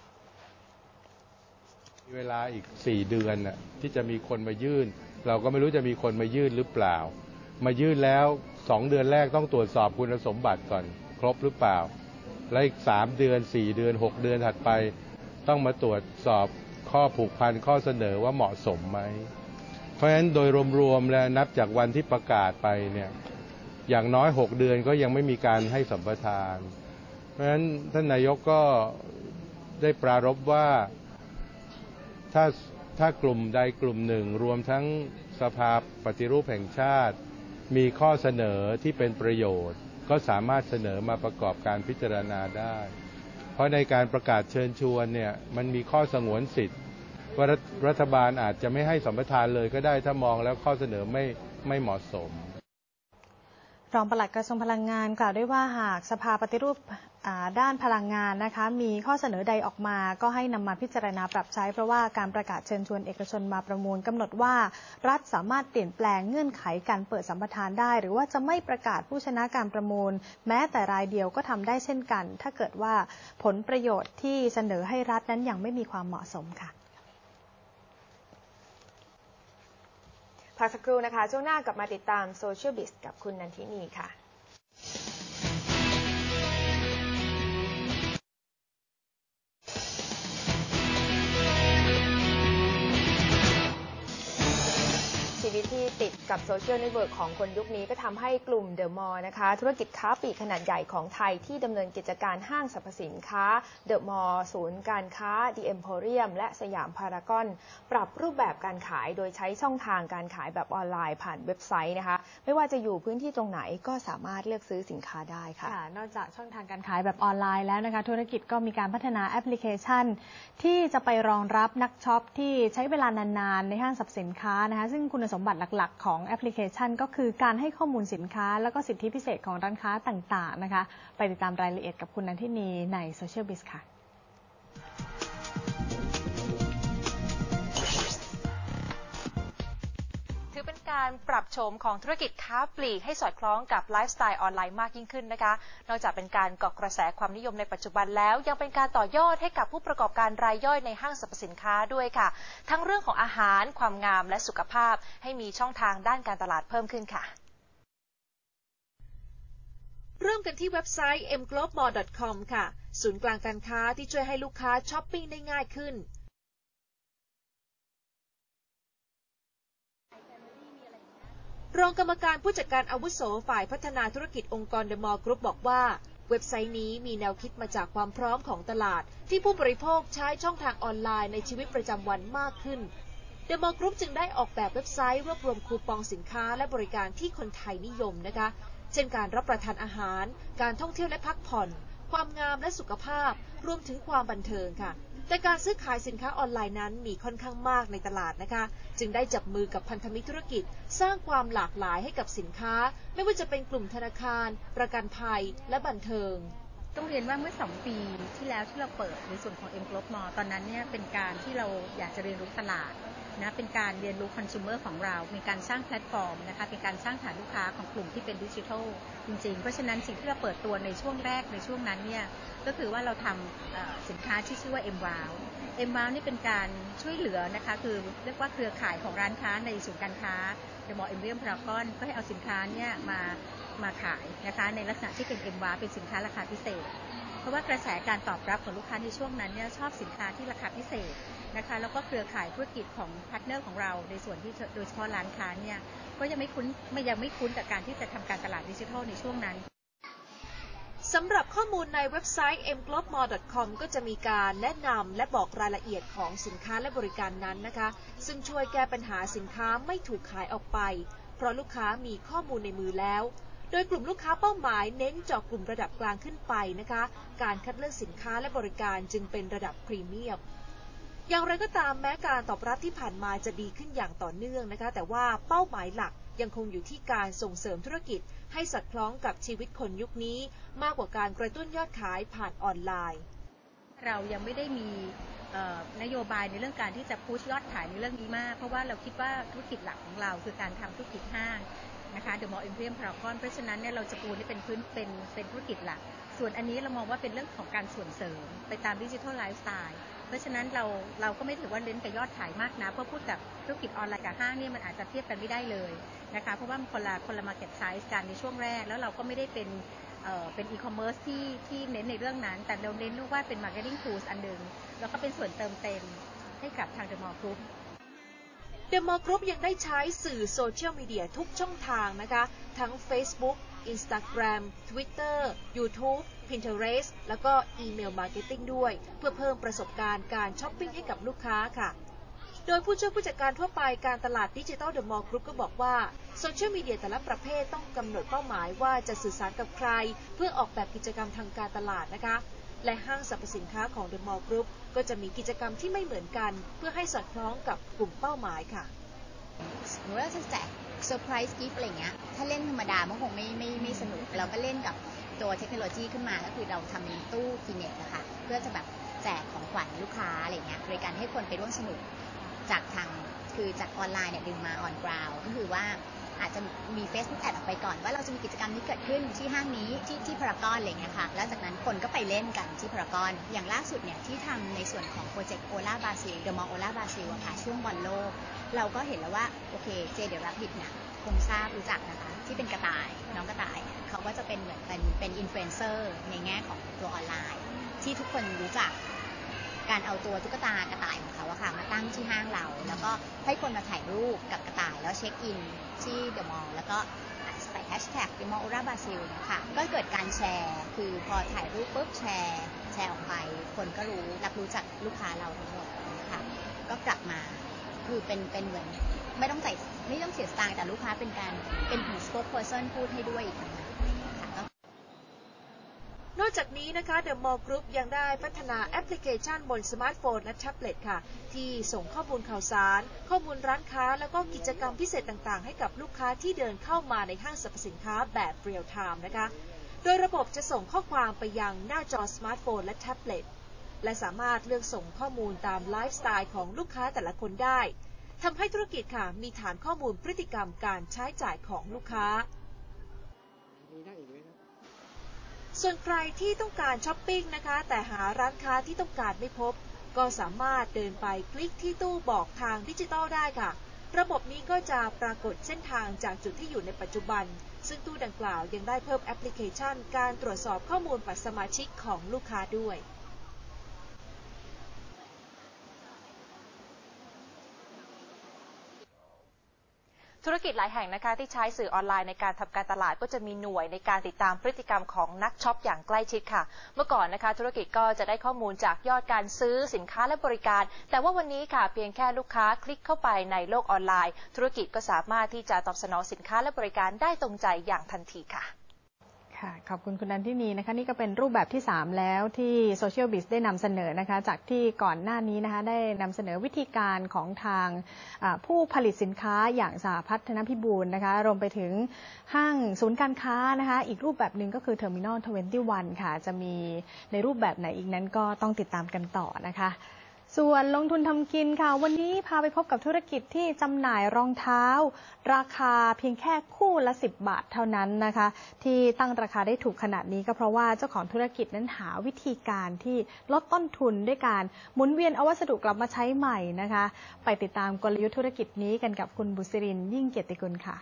เวลาอีกสี่เดือนน่ะที่จะมีคนมายื่นเราก็ไม่รู้จะมีคนมายื่นหรือเปล่ามายื่นแล้วสองเดือนแรกต้องตรวจสอบคุณสมบัติก่อนครบหรือเปล่าและอีกสามเดือนสี่เดือนหกเดือนถัดไปต้องมาตรวจสอบข้อผูกพันข้อเสนอว่าเหมาะสมไหมเพราะฉะนั้นโดยรวมๆแล้วนับจากวันที่ประกาศไปเนี่ยอย่างน้อยหกเดือนก็ยังไม่มีการให้สัมปทานเพราะฉะนั้นท่านนายกก็ได้ปรารภว่าถ้าถ้ากลุ่มใดกลุ่มหนึ่งรวมทั้งสภาปฏิรูปแห่งชาติมีข้อเสนอที่เป็นประโยชน์ก็สามารถเสนอมาประกอบการพิจารณาได้เพราะในการประกาศเชิญชวนเนี่ยมันมีข้อสงวนสิทธิ์ว่ารัฐบาลอาจจะไม่ให้สัมปทานเลยก็ได้ถ้ามองแล้วข้อเสนอไม่ไม่เหมาะสมรองปลัดกระทรวงพลังงานกล่าวด้วยว่าหากสภาปฏิรูปด้านพลังงานนะคะมีข้อเสนอใดออกมาก็ให้นำมาพิจารณาปรับใช้เพราะว่าการประกาศเชิญชวนเอกชนมาประมูลกำหนดว่ารัฐสามารถเปลี่ยนแปลงเงื่อนไขการเปิดสัมปทานได้หรือว่าจะไม่ประกาศผู้ชนะการประมูลแม้แต่รายเดียวก็ทำได้เช่นกันถ้าเกิดว่าผลประโยชน์ที่เสนอให้รัฐนั้นยังไม่มีความเหมาะสมค่ะพักสักครู่นะคะช่วงหน้ากลับมาติดตามโซเชียลบิสกับคุณนันทินีค่ะชีวิตที่ติดกับโซเชียลเน็ตเวิร์กของคนยุคนี้ก็ทำให้กลุ่มเดอะมอลล์นะคะธุรกิจค้าปลีกขนาดใหญ่ของไทยที่ดำเนินกิจการห้างสรรพสินค้าเดอะมอลล์ศูนย์การค้าดีเอ็มโพเรียมและสยามพารากอนปรับรูปแบบการขายโดยใช้ช่องทางการขายแบบออนไลน์ผ่านเว็บไซต์นะคะไม่ว่าจะอยู่พื้นที่ตรงไหนก็สามารถเลือกซื้อสินค้าได้ค่ะนอกจากช่องทางการขายแบบออนไลน์แล้วนะคะธุรกิจก็มีการพัฒนาแอปพลิเคชันที่จะไปรองรับนักช็อปที่ใช้เวลานานๆในห้างสรรพสินค้านะคะซึ่งคุณสมบัติหลักๆของแอปพลิเคชันก็คือการให้ข้อมูลสินค้าแล้วก็สิทธิพิเศษของร้านค้าต่างๆนะคะไปติดตามรายละเอียดกับคุณนันทินีในโซเชียลบิสค่ะถือเป็นการปรับโฉมของธุรกิจค้าปลีกให้สอดคล้องกับไลฟ์สไตล์ออนไลน์มากยิ่งขึ้นนะคะนอกจากเป็นการเกาะกระแสความนิยมในปัจจุบันแล้วยังเป็นการต่อยอดให้กับผู้ประกอบการรายย่อยในห้างสรรพสินค้าด้วยค่ะทั้งเรื่องของอาหารความงามและสุขภาพให้มีช่องทางด้านการตลาดเพิ่มขึ้นค่ะเริ่มเริ่มกันที่เว็บไซต์ เอ็ม โกลบ มอลล์ ดอท คอม ค่ะศูนย์กลางการค้าที่ช่วยให้ลูกค้าช้อปปิ้งได้ง่ายขึ้นรองกรรมการผู้จัดการอาวุโสฝ่ายพัฒนาธุรกิจองค์กร The Mall Group บอกว่าเว็บไซต์นี้มีแนวคิดมาจากความพร้อมของตลาดที่ผู้บริโภคใช้ช่องทางออนไลน์ในชีวิตประจำวันมากขึ้น The Mall Group จึงได้ออกแบบเว็บไซต์รวบรวมคูปองสินค้าและบริการที่คนไทยนิยมนะคะเช่นการรับประทานอาหารการท่องเที่ยวและพักผ่อนความงามและสุขภาพรวมถึงความบันเทิงค่ะแต่การซื้อขายสินค้าออนไลน์นั้นมีค่อนข้างมากในตลาดนะคะจึงได้จับมือกับพันธมิตรธุรกิจสร้างความหลากหลายให้กับสินค้าไม่ว่าจะเป็นกลุ่มธนาคารประกันภัยและบันเทิงต้องเรียนว่าเมื่อสองปีที่แล้วที่เราเปิดในส่วนของ เอ็ม โกลบ มอลล์ ตอนนั้นเนี่ยเป็นการที่เราอยากจะเรียนรู้ตลาดนะเป็นการเรียนรู้คอน sumer ของเรามีการสร้างแพลตฟอร์มนะคะเป็นการสร้างฐานลูกค้าของกลุ่มที่เป็นดิจิทัลจริงๆเพราะฉะนั้นสิ่งที่เราเปิดตัวในช่วงแรกในช่วงนั้นเนี่ยก็คือว่าเราทำสินค้าที่ชื่อว่า เอ็ม วาว เอ็ม วาว นี่เป็นการช่วยเหลือนะคะคือเรียกว่าเครือข่ายของร้านค้าในศูนย์การค้า The Mall Emporium Paragon ก็ให้เอาสินค้าเนี่ยมามาขายนะคะในลักษณะที่เป็น เอ็ม วาว เป็นสินค้าราคาพิเศษเพราะว่ากระแสการตอบรับของลูกค้าในช่วงนั้นเนี่ยชอบสินค้าที่ราคาพิเศษนะคะแล้วก็เครือข่ายธุรกิจของพาร์ทเนอร์ของเราในส่วนที่โดยเฉพาะร้านค้าเนี่ยก็ยังไม่คุ้นไม่ยังไม่คุ้นกับการที่จะทำการตลาดดิจิทัลในช่วงนั้นสำหรับข้อมูลในเว็บไซต์ เอ็ม โกลบ มอลล์ ดอท คอม ก็จะมีการแนะนำและบอกรายละเอียดของสินค้าและบริการนั้นนะคะซึ่งช่วยแก้ปัญหาสินค้าไม่ถูกขายออกไปเพราะลูกค้ามีข้อมูลในมือแล้วโดยกลุ่มลูกค้าเป้าหมายเน้นเจาะกลุ่มระดับกลางขึ้นไปนะคะการคัดเลือกสินค้าและบริการจึงเป็นระดับพรีเมียมอย่างไรก็ตามแม้การตอบรับที่ผ่านมาจะดีขึ้นอย่างต่อเนื่องนะคะแต่ว่าเป้าหมายหลักยังคงอยู่ที่การส่งเสริมธุรกิจให้สอดคล้องกับชีวิตคนยุคนี้มากกว่าการกระตุ้นยอดขายผ่านออนไลน์เรายังไม่ได้มีนโยบายในเรื่องการที่จะพุชยอดขายในเรื่องนี้มากเพราะว่าเราคิดว่าธุรกิจหลักของเราคือการทำธุรกิจห้างนะคะ The Mall Emporium Paragon เพราะฉะนั้นเนี่ยเราจะปูนี่เป็นพื้นเป็นเป็นธุรกิจหลักส่วนอันนี้เรามองว่าเป็นเรื่องของการส่วนเสริมไปตามดิจิทัลไลฟ์สไตล์เพราะฉะนั้นเราเราก็ไม่ถือว่าเน้นกับยอดขายมากนะเพราะพูดกับธุรกิจออนไลน์กับห้างเนี่ยมันอาจจะเทียบกันไม่ได้เลยนะคะเพราะว่ามันคนละคนละ market size กันในช่วงแรกแล้วเราก็ไม่ได้เป็นเอ่อเป็นอีคอมเมิร์ซที่ที่เน้นในเรื่องนั้นแต่เราเน้นว่าเป็น marketing tools อันหนึ่งแล้วก็เป็นส่วนเติมเต็มให้กับทาง The Mall Group The Mall Group ยังได้ใช้สื่อโซเชียลมีเดียทุกช่องทางนะคะทั้ง Facebook Instagram Twitter YouTube Pinterest แล้วก็อีเมลมาร์เก็ตติ้งด้วยเพื่อเพิ่มประสบการณ์การช้อปปิ้งให้กับลูกค้าค่ะโดยผู้ช่วยผู้จัดการทั่วไปการตลาดดิจิทัล The Mall Group ก็บอกว่าโซเชียลมีเดียแต่ละประเภทต้องกำหนดเป้าหมายว่าจะสื่อสารกับใครเพื่อออกแบบกิจกรรมทางการตลาดนะคะและห้างสรรพสินค้าของ The Mall Group ก็จะมีกิจกรรมที่ไม่เหมือนกันเพื่อให้สอดคล้องกับกลุ่มเป้าหมายค่ะหรือว่าจะแจกเซอร์ไพรส์กิฟต์อะไรเงี้ยถ้าเล่นธรรมดามันคงไม่ไม่ไม่สนุกเราก็เล่นกับตัวเทคโนโลยีขึ้นมาก็คือเราทำเป็นตู้กินเน็ตนะคะเพื่อจะแบบแจกของขวัญลูกค้าอะไรเงี้ยโดยการให้คนไปร่วมสนุกจากทางคือจากออนไลน์เนี่ยดึงมาออนกราวก็คือว่าอาจจะมี Facebook แอดออกไปก่อนว่าเราจะมีกิจกรรมนี้เกิดขึ้นที่ห้างนี้ที่ที่พารากอนอะไรเงี้ยค่ะแล้วจากนั้นคนก็ไปเล่นกันที่พารากอนอย่างล่าสุดเนี่ยที่ทำในส่วนของโปรเจกต์โอลาบราซิลเดอะมอลล์โอลาบราซิลค่ะช่วงบอลโลกเราก็เห็นแล้วว่าโอเคเจเดรับบิดเนี่ยคงทราบรู้จักนะคะที่เป็นกระต่ายน้องกระต่ายเขาก็จะเป็นเหมือนเป็นเป็นอินฟลูเอนเซอร์ในแง่ของตัวออนไลน์ที่ทุกคนรู้จักการเอาตัวตุ๊กตากระต่ายของเขาอะค่ะมาตั้งที่ห้างเราแล้วก็ให้คนมาถ่ายรูปกับกระต่ายแล้วเช็คอินที่เดอะมอลล์แล้วก็ใส่แฮชแท็กเดอะมอลล์โอลาบราซิลนะคะก็เกิดการแชร์คือพอถ่ายรูปปุ๊บแชร์แชร์ออกไปคนก็รู้รับรู้จากลูกค้าเราทั้งหมดนะคะก็กลับมาคือเป็นเป็นเหมือนไม่ต้องใส่ไม่ต้องเสียสตางค์แต่ลูกค้าเป็นการเป็นถึง spokesperson พูดให้ด้วยอีกนะคะนอกจากนี้นะคะ The Mall Group ยังได้พัฒนาแอปพลิเคชันบนสมาร์ทโฟนและแท็บเล็ตค่ะที่ส่งข้อมูลข่าวสารข้อมูลร้านค้าแล้วก็กิจกรรมพิเศษต่างๆให้กับลูกค้าที่เดินเข้ามาในห้างสรรพสินค้าแบบเรียลไทม์นะคะโดยระบบจะส่งข้อความไปยังหน้าจอสมาร์ทโฟนและแท็บเล็ตและสามารถเลือกส่งข้อมูลตามไลฟ์สไตล์ของลูกค้าแต่ละคนได้ทำให้ธุรกิจค่ะมีฐานข้อมูลพฤติกรรมการใช้จ่ายของลูกค้าส่วนใครที่ต้องการช้อปปิ้งนะคะแต่หาร้านค้าที่ต้องการไม่พบก็สามารถเดินไปคลิกที่ตู้บอกทางดิจิทัลได้ค่ะระบบนี้ก็จะปรากฏเส้นทางจากจุดที่อยู่ในปัจจุบันซึ่งตู้ดังกล่าวยังได้เพิ่มแอปพลิเคชันการตรวจสอบข้อมูลบัตรสมาชิกของลูกค้าด้วยธุรกิจหลายแห่งนะคะที่ใช้สื่อออนไลน์ในการทำการตลาดก็จะมีหน่วยในการติดตามพฤติกรรมของนักช็อปอย่างใกล้ชิดค่ะเมื่อก่อนนะคะธุรกิจก็จะได้ข้อมูลจากยอดการซื้อสินค้าและบริการแต่ว่าวันนี้ค่ะเพียงแค่ลูกค้าคลิกเข้าไปในโลกออนไลน์ธุรกิจก็สามารถที่จะตอบสนองสินค้าและบริการได้ตรงใจอย่างทันทีค่ะขอบคุณคุณนันทินีนะคะนี่ก็เป็นรูปแบบที่สามแล้วที่โซเชียลบิสได้นำเสนอนะคะจากที่ก่อนหน้านี้นะคะได้นำเสนอวิธีการของทางผู้ผลิตสินค้าอย่างสหพัฒนพิบูลนะคะรวมไปถึงห้างศูนย์การค้านะคะอีกรูปแบบหนึ่งก็คือ Terminal ยี่สิบเอ็ด ค่ะจะมีในรูปแบบไหนอีกนั้นก็ต้องติดตามกันต่อนะคะส่วนลงทุนทำกินค่ะวันนี้พาไปพบกับธุรกิจที่จำหน่ายรองเท้าราคาเพียงแค่คู่ละสิบบาทเท่านั้นนะคะที่ตั้งราคาได้ถูกขนาดนี้ก็เพราะว่าเจ้าของธุรกิจนั้นหาวิธีการที่ลดต้นทุนด้วยการหมุนเวียนเอาวัสดุกลับมาใช้ใหม่นะคะไปติดตามกลยุทธ์ธุรกิจนี้กันกับคุณบุษรินทร์ยิ่งเกียรติกุลค่ะ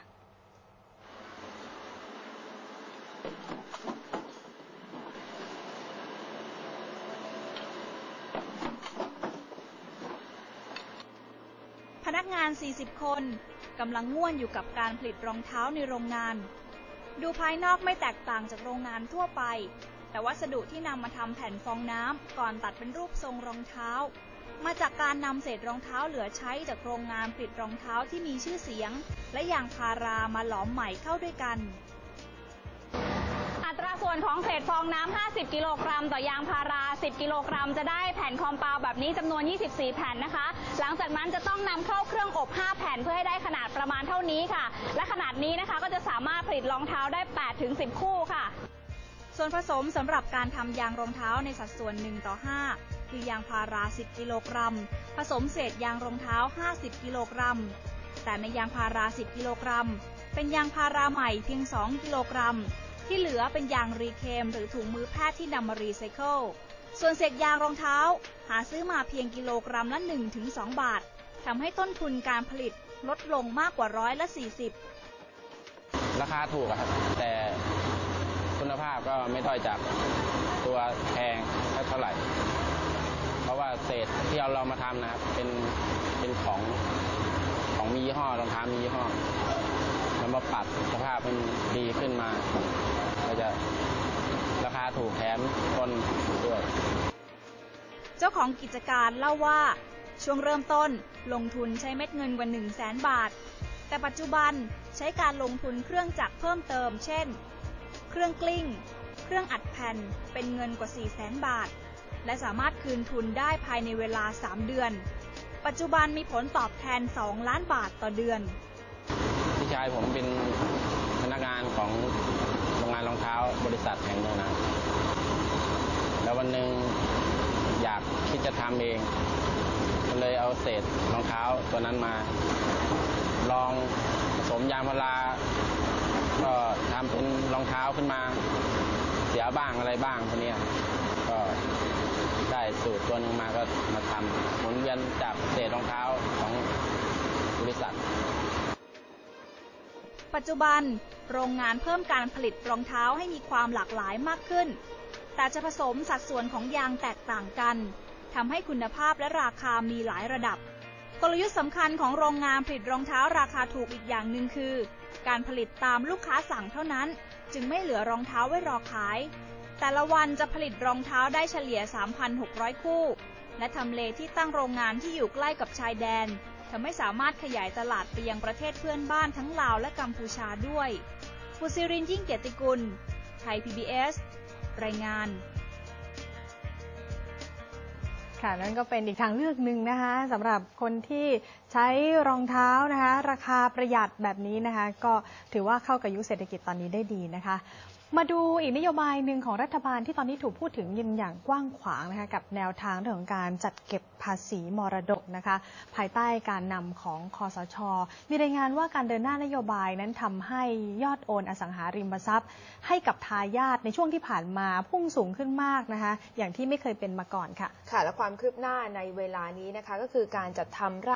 พนักงาน สี่สิบ คนกำลังง่วนอยู่กับการผลิตรองเท้าในโรงงานดูภายนอกไม่แตกต่างจากโรงงานทั่วไปแต่วัสดุที่นำมาทำแผ่นฟองน้ำก่อนตัดเป็นรูปทรงรองเท้ามาจากการนำเศษรองเท้าเหลือใช้จากโรงงานผลิตรองเท้าที่มีชื่อเสียงและยางพารามาหลอมใหม่เข้าด้วยกันอัตราส่วนของเศษฟองน้ำห้าสิบกิโลกรัมต่อยางพาราสิบกิโลกรัมจะได้แผ่นคอมเปาแบบนี้จำนวนยี่สิบสี่แผ่นนะคะหลังจากนั้นจะต้องนำเข้าเครื่องอบห้าแผ่นเพื่อให้ได้ขนาดประมาณเท่านี้ค่ะและขนาดนี้นะคะก็จะสามารถผลิตรองเท้าได้ แปดถึงสิบ คู่ค่ะส่วนผสมสำหรับการทำยางรองเท้าในสัดส่วนหนึ่งต่อห้าคือยางพาราสิบกิโลกรัมผสมเศษยางรองเท้าห้าสิบกิโลกรัมแต่ในยางพาราสิบกิโลกรัมเป็นยางพาราใหม่เพียงสองกิโลกรัมที่เหลือเป็นยางรีเคมหรือถุงมือแพทย์ที่นำมารีไซเคิลส่วนเศษยางรองเท้าหาซื้อมาเพียงกิโลกรัมละ หนึ่งถึงสอง บาททำให้ต้นทุนการผลิตลดลงมากกว่าร้อยละสี่สิบราคาถูกครับแต่คุณภาพก็ไม่ด้อยจากตัวแพงเท่าไหร่เพราะว่าเศษที่เราเรามาทำนะครับเป็นเป็นของของมียี่ห้อรองเท้ามียี่ห้อแล้วมาปรับสภาพเป็นดีขึ้นมาก็จะราคาถูกแถมต้นด้วยเจ้าของกิจการเล่าว่าช่วงเริ่มต้นลงทุนใช้เม็ดเงินกว่า หนึ่งแสน บาทแต่ปัจจุบันใช้การลงทุนเครื่องจักรเพิ่มเติมเช่นเครื่องกลิ้งเครื่องอัดแผ่นเป็นเงินกว่า สี่แสน บาทและสามารถคืนทุนได้ภายในเวลาสามเดือนปัจจุบันมีผลตอบแทนสองล้านบาทต่อเดือนพี่ชายผมเป็นพนักงานของโรงงานรองเท้าบริษัทแห่งหนึ่งนะแล้ววันหนึ่งอยากคิดจะทำเองก็เลยเอาเศษรองเท้าตัวนั้นมาลองผสมยางพาราก็ทำเป็นรองเท้าขึ้นมาเสียบ้างอะไรบ้างพวกนี้ก็ได้สูตรตัวนึงมาก็มาทำหมุนเวียนจากเศษรองเท้าของบริษัทปัจจุบันโรงงานเพิ่มการผลิตรองเท้าให้มีความหลากหลายมากขึ้นแต่จะผสมสัดส่วนของยางแตกต่างกันทำให้คุณภาพและราคามีหลายระดับกลยุทธ์สำคัญของโรงงานผลิตรองเท้าราคาถูกอีกอย่างหนึ่งคือการผลิตตามลูกค้าสั่งเท่านั้นจึงไม่เหลือรองเท้าไว้รอขายแต่ละวันจะผลิตรองเท้าได้เฉลี่ย สามพันหกร้อย คู่และทำเลที่ตั้งโรงงานที่อยู่ใกล้กับชายแดนทำให้สามารถขยายตลาดไปยังประเทศเพื่อนบ้านทั้งลาวและกัมพูชาด้วยบุษรินทร์ยิ่งเกียรติกุลไทย พี บี เอส รายงานค่ะนั่นก็เป็นอีกทางเลือกหนึ่งนะคะสำหรับคนที่ใช้รองเท้านะคะราคาประหยัดแบบนี้นะคะก็ถือว่าเข้ากับยุคเศรษฐกิจตอนนี้ได้ดีนะคะมาดูอีกนโยบายหนึ่งของรัฐบาลที่ตอนนี้ถูกพูดถึงยินอย่างกว้างขวางนะคะกับแนวทางเรื่องของการจัดเก็บภาษีมรดกนะคะภายใต้การนำของคสช.มีรายงานว่าการเดินหน้านโยบายนั้นทำให้ยอดโอนอสังหาริมทรัพย์ให้กับทายาทในช่วงที่ผ่านมาพุ่งสูงขึ้นมากนะคะอย่างที่ไม่เคยเป็นมาก่อนค่ะค่ะและความคืบหน้าในเวลานี้นะคะก็คือการจัดทำร่าง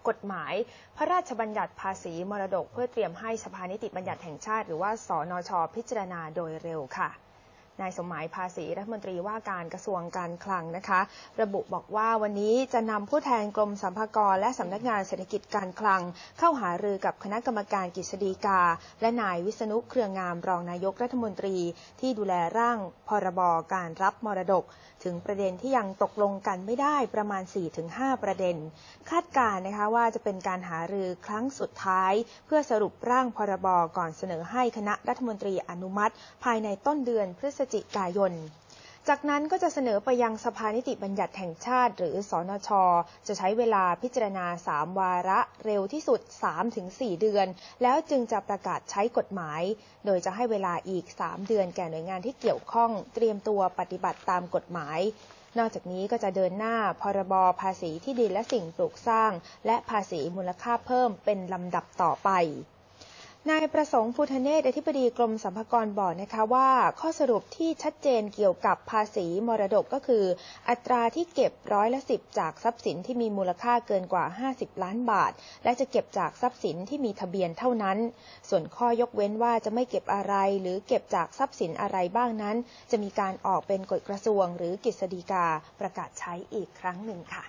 กฎหมายพระราชบัญญัติภาษีมรดกเพื่อเตรียมให้สภานิติบัญญัติแห่งชาติหรือว่าสนช.พิจารณาโดยเร็วค่ะนายสมหมายภาษีรัฐมนตรีว่าการกระทรวงการคลังนะคะระบุบอกว่าวันนี้จะนำผู้แทนกรมสรรพากรและสำนักงานเศรษฐกิจการคลังเข้าหารือกับคณะกรรมการกฤษฎีกาและนายวิษณุเครืองามรองนายกรัฐมนตรีที่ดูแลร่างพรบการรับมรดกถึงประเด็นที่ยังตกลงกันไม่ได้ประมาณ สี่ถึงห้า ประเด็นคาดการณ์นะคะว่าจะเป็นการหารือครั้งสุดท้ายเพื่อสรุปร่างพรบก่อนเสนอให้คณะรัฐมนตรีอนุมัติภายในต้นเดือนพฤศจิกายนจากนั้นก็จะเสนอไปยังสภานิติบัญญัติแห่งชาติหรือสนช.จะใช้เวลาพิจารณาสามวาระเร็วที่สุด สามถึงสี่ เดือนแล้วจึงจะประกาศใช้กฎหมายโดยจะให้เวลาอีกสามเดือนแก่หน่วยงานที่เกี่ยวข้องเตรียมตัวปฏิบัติตามกฎหมายนอกจากนี้ก็จะเดินหน้าพรบภาษีที่ดินและสิ่งปลูกสร้างและภาษีมูลค่าเพิ่มเป็นลำดับต่อไปนายประสงค์ภูทะเนศอธิบดีกรมสรรพากรบอกนะคะว่าข้อสรุปที่ชัดเจนเกี่ยวกับภาษีมรดกก็คืออัตราที่เก็บร้อยละสิบจากทรัพย์สินที่มีมูลค่าเกินกว่าห้าสิบล้านบาทและจะเก็บจากทรัพย์สินที่มีทะเบียนเท่านั้นส่วนข้อยกเว้นว่าจะไม่เก็บอะไรหรือเก็บจากทรัพย์สินอะไรบ้างนั้นจะมีการออกเป็นกฎกระทรวงหรือกฤษฎีกาประกาศใช้อีกครั้งหนึ่งค่ะ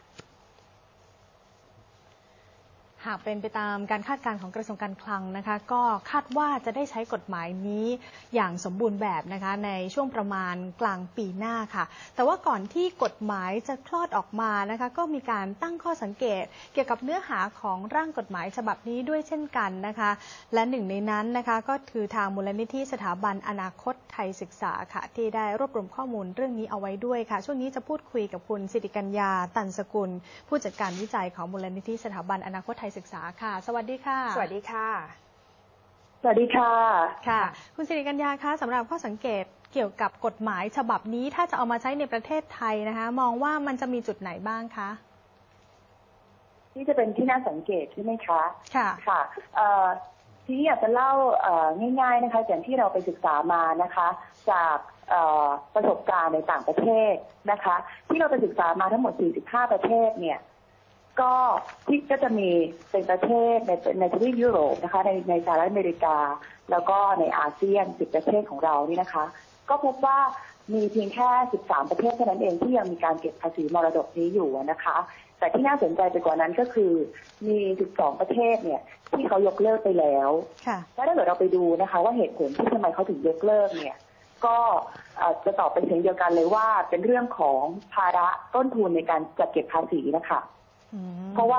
หากเป็นไปตามการคาดการณ์ของกระทรวงการคลังนะคะก็คาดว่าจะได้ใช้กฎหมายนี้อย่างสมบูรณ์แบบนะคะในช่วงประมาณกลางปีหน้าค่ะแต่ว่าก่อนที่กฎหมายจะคลอดออกมานะคะก็มีการตั้งข้อสังเกตเกี่ยวกับเนื้อหาของร่างกฎหมายฉบับนี้ด้วยเช่นกันนะคะและหนึ่งในนั้นนะคะก็คือทางมูลนิธิสถาบันอนาคตไทยศึกษาค่ะที่ได้รวบรวมข้อมูลเรื่องนี้เอาไว้ด้วยค่ะช่วงนี้จะพูดคุยกับคุณสิริกัญญาตันสกุลผู้จัดการวิจัยของมูลนิธิสถาบันอนาคตไทยศึกษาค่ะสวัสดีค่ะสวัสดีค่ะสวัสดีค่ะค่ะคุณสิริกัญญาคะสำหรับข้อสังเกตเกี่ยวกับกฎหมายฉบับนี้ถ้าจะเอามาใช้ในประเทศไทยนะคะมองว่ามันจะมีจุดไหนบ้างคะที่จะเป็นที่น่าสังเกตใช่ไหมคะค่ะค่ะทีนี้อยากจะเล่าง่ายๆนะคะอย่างที่เราไปศึกษามานะคะจากประสบการณ์ในต่างประเทศนะคะที่เราไปศึกษามาทั้งหมดสี่สิบห้าประเทศเนี่ยก็ที่ก็จะมีเป็นประเทศในในทวีปยุโรปนะคะในในสหรัฐอเมริกาแล้วก็ในอาเซียนสิบประเทศของเรานี่นะคะก็พบว่ามีเพียงแค่สิบสามประเทศเท่านั้นเองที่ยังมีการเก็บภาษีมรดกนี้อยู่นะคะแต่ที่น่าสนใจไปกว่านั้นก็คือมีสิบสองประเทศเนี่ยที่เขายกเลิกไปแล้วและถ้าเกิดเราไปดูนะคะว่าเหตุผลที่ทำไมเขาถึงยกเลิกเนี่ยก็จะตอบเป็นเสียงเดียวกันเลยว่าเป็นเรื่องของภาระต้นทุนในการจัดเก็บภาษีนะคะเพราะว่า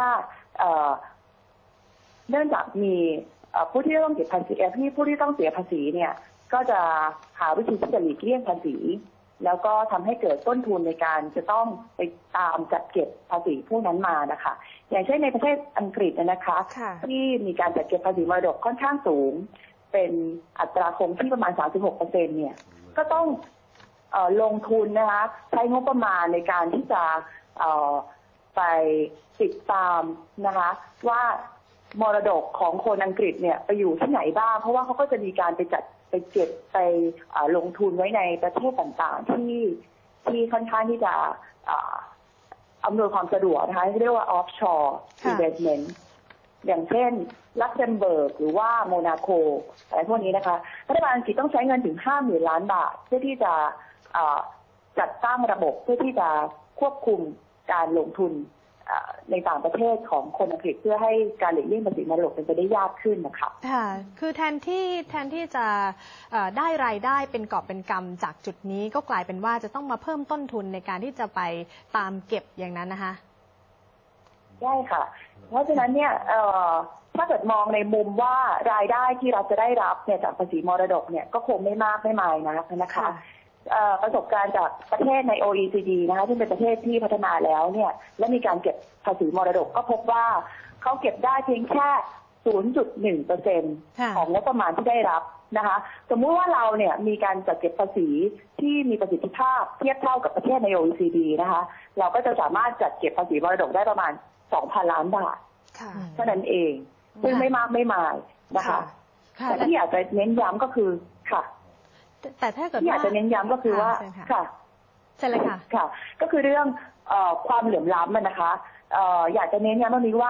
เนื่องจากมีผู้ที่ต้องเก็บภาษีที่ผู้ที่ต้องเสียภาษีเนี่ยก็จะหาวิธีที่จะหลีกเลี่ยงภาษีแล้วก็ทำให้เกิดต้นทุนในการจะต้องไปตามจัดเก็บภาษีพวกนั้นมานะคะอย่างเช่นในประเทศอังกฤษนะคะที่มีการจัดเก็บภาษีมรดกค่อนข้างสูงเป็นอัตราคงที่ประมาณ สามสิบหกเปอร์เซ็นต์ เนี่ยก็ต้องลงทุนนะคะใช้งบประมาณในการที่จะไปติดตามนะคะว่ามรดกของคนอังกฤษเนี่ยไปอยู่ที่ไหนบ้างเพราะว่าเขาก็จะมีการไปจัดไปเก็บไปลงทุนไว้ในประเทศต่างๆที่ที่ค่อนข้างที่จะอำนวยความสะดวกนะคะที่เรียกว่า offshore investment อย่างเช่นลักเซมเบิร์กหรือว่าโมนาโกอะไรพวกนี้นะคะรัฐบาลอังกฤษต้องใช้เงินถึง ห้าหมื่นล้านบาทเพื่อที่จะจัดตั้งระบบเพื่อที่จะควบคุมการลงทุนในต่างประเทศของคนอังกฤษเพื่อให้การหลีกเลี่ยงภาษีมรดกเป็นไปได้ยากขึ้นนะคะค่ะคือแทนที่แทนที่จะได้รายได้เป็นกอบเป็นกำจากจุดนี้ก็กลายเป็นว่าจะต้องมาเพิ่มต้นทุนในการที่จะไปตามเก็บอย่างนั้นนะคะใช่ค่ะเพราะฉะนั้นเนี่ยถ้าเกิดมองในมุมว่ารายได้ที่เราจะได้รับเนี่ยจากภาษีมรดกเนี่ยก็คงไม่มากไม่มายนะนะคะประสบการณ์จากประเทศใน โอ อี ซี ดี นะคะที่เป็นประเทศที่พัฒนาแล้วเนี่ยและมีการเก็บภาษีมรดกก็พบว่าเขาเก็บได้เพียงแค่ ศูนย์จุดหนึ่งเปอร์เซ็นต์ ของงบประมาณที่ได้รับนะคะสมมุติว่าเราเนี่ยมีการจัดเก็บภาษีที่มีประสิทธิภาพเทียบเท่ากับประเทศใน โอ อี ซี ดี นะคะเราก็จะสามารถจัดเก็บภาษีมรดกได้ประมาณ สองพัน ล้านบาทเท่านั้นเองซึ่งไม่มากไม่มายนะคะแต่ที่อยากจะเน้นย้ำก็คือค่ะแต่ถ้าเกิดที่อยากจะเน้นย้ำก็คือว่าค่ะใช่เลยค่ะค่ะก็คือเรื่องความเหลื่อมล้ำนะคะอยากจะเน้นย้ำตรงนี้ว่า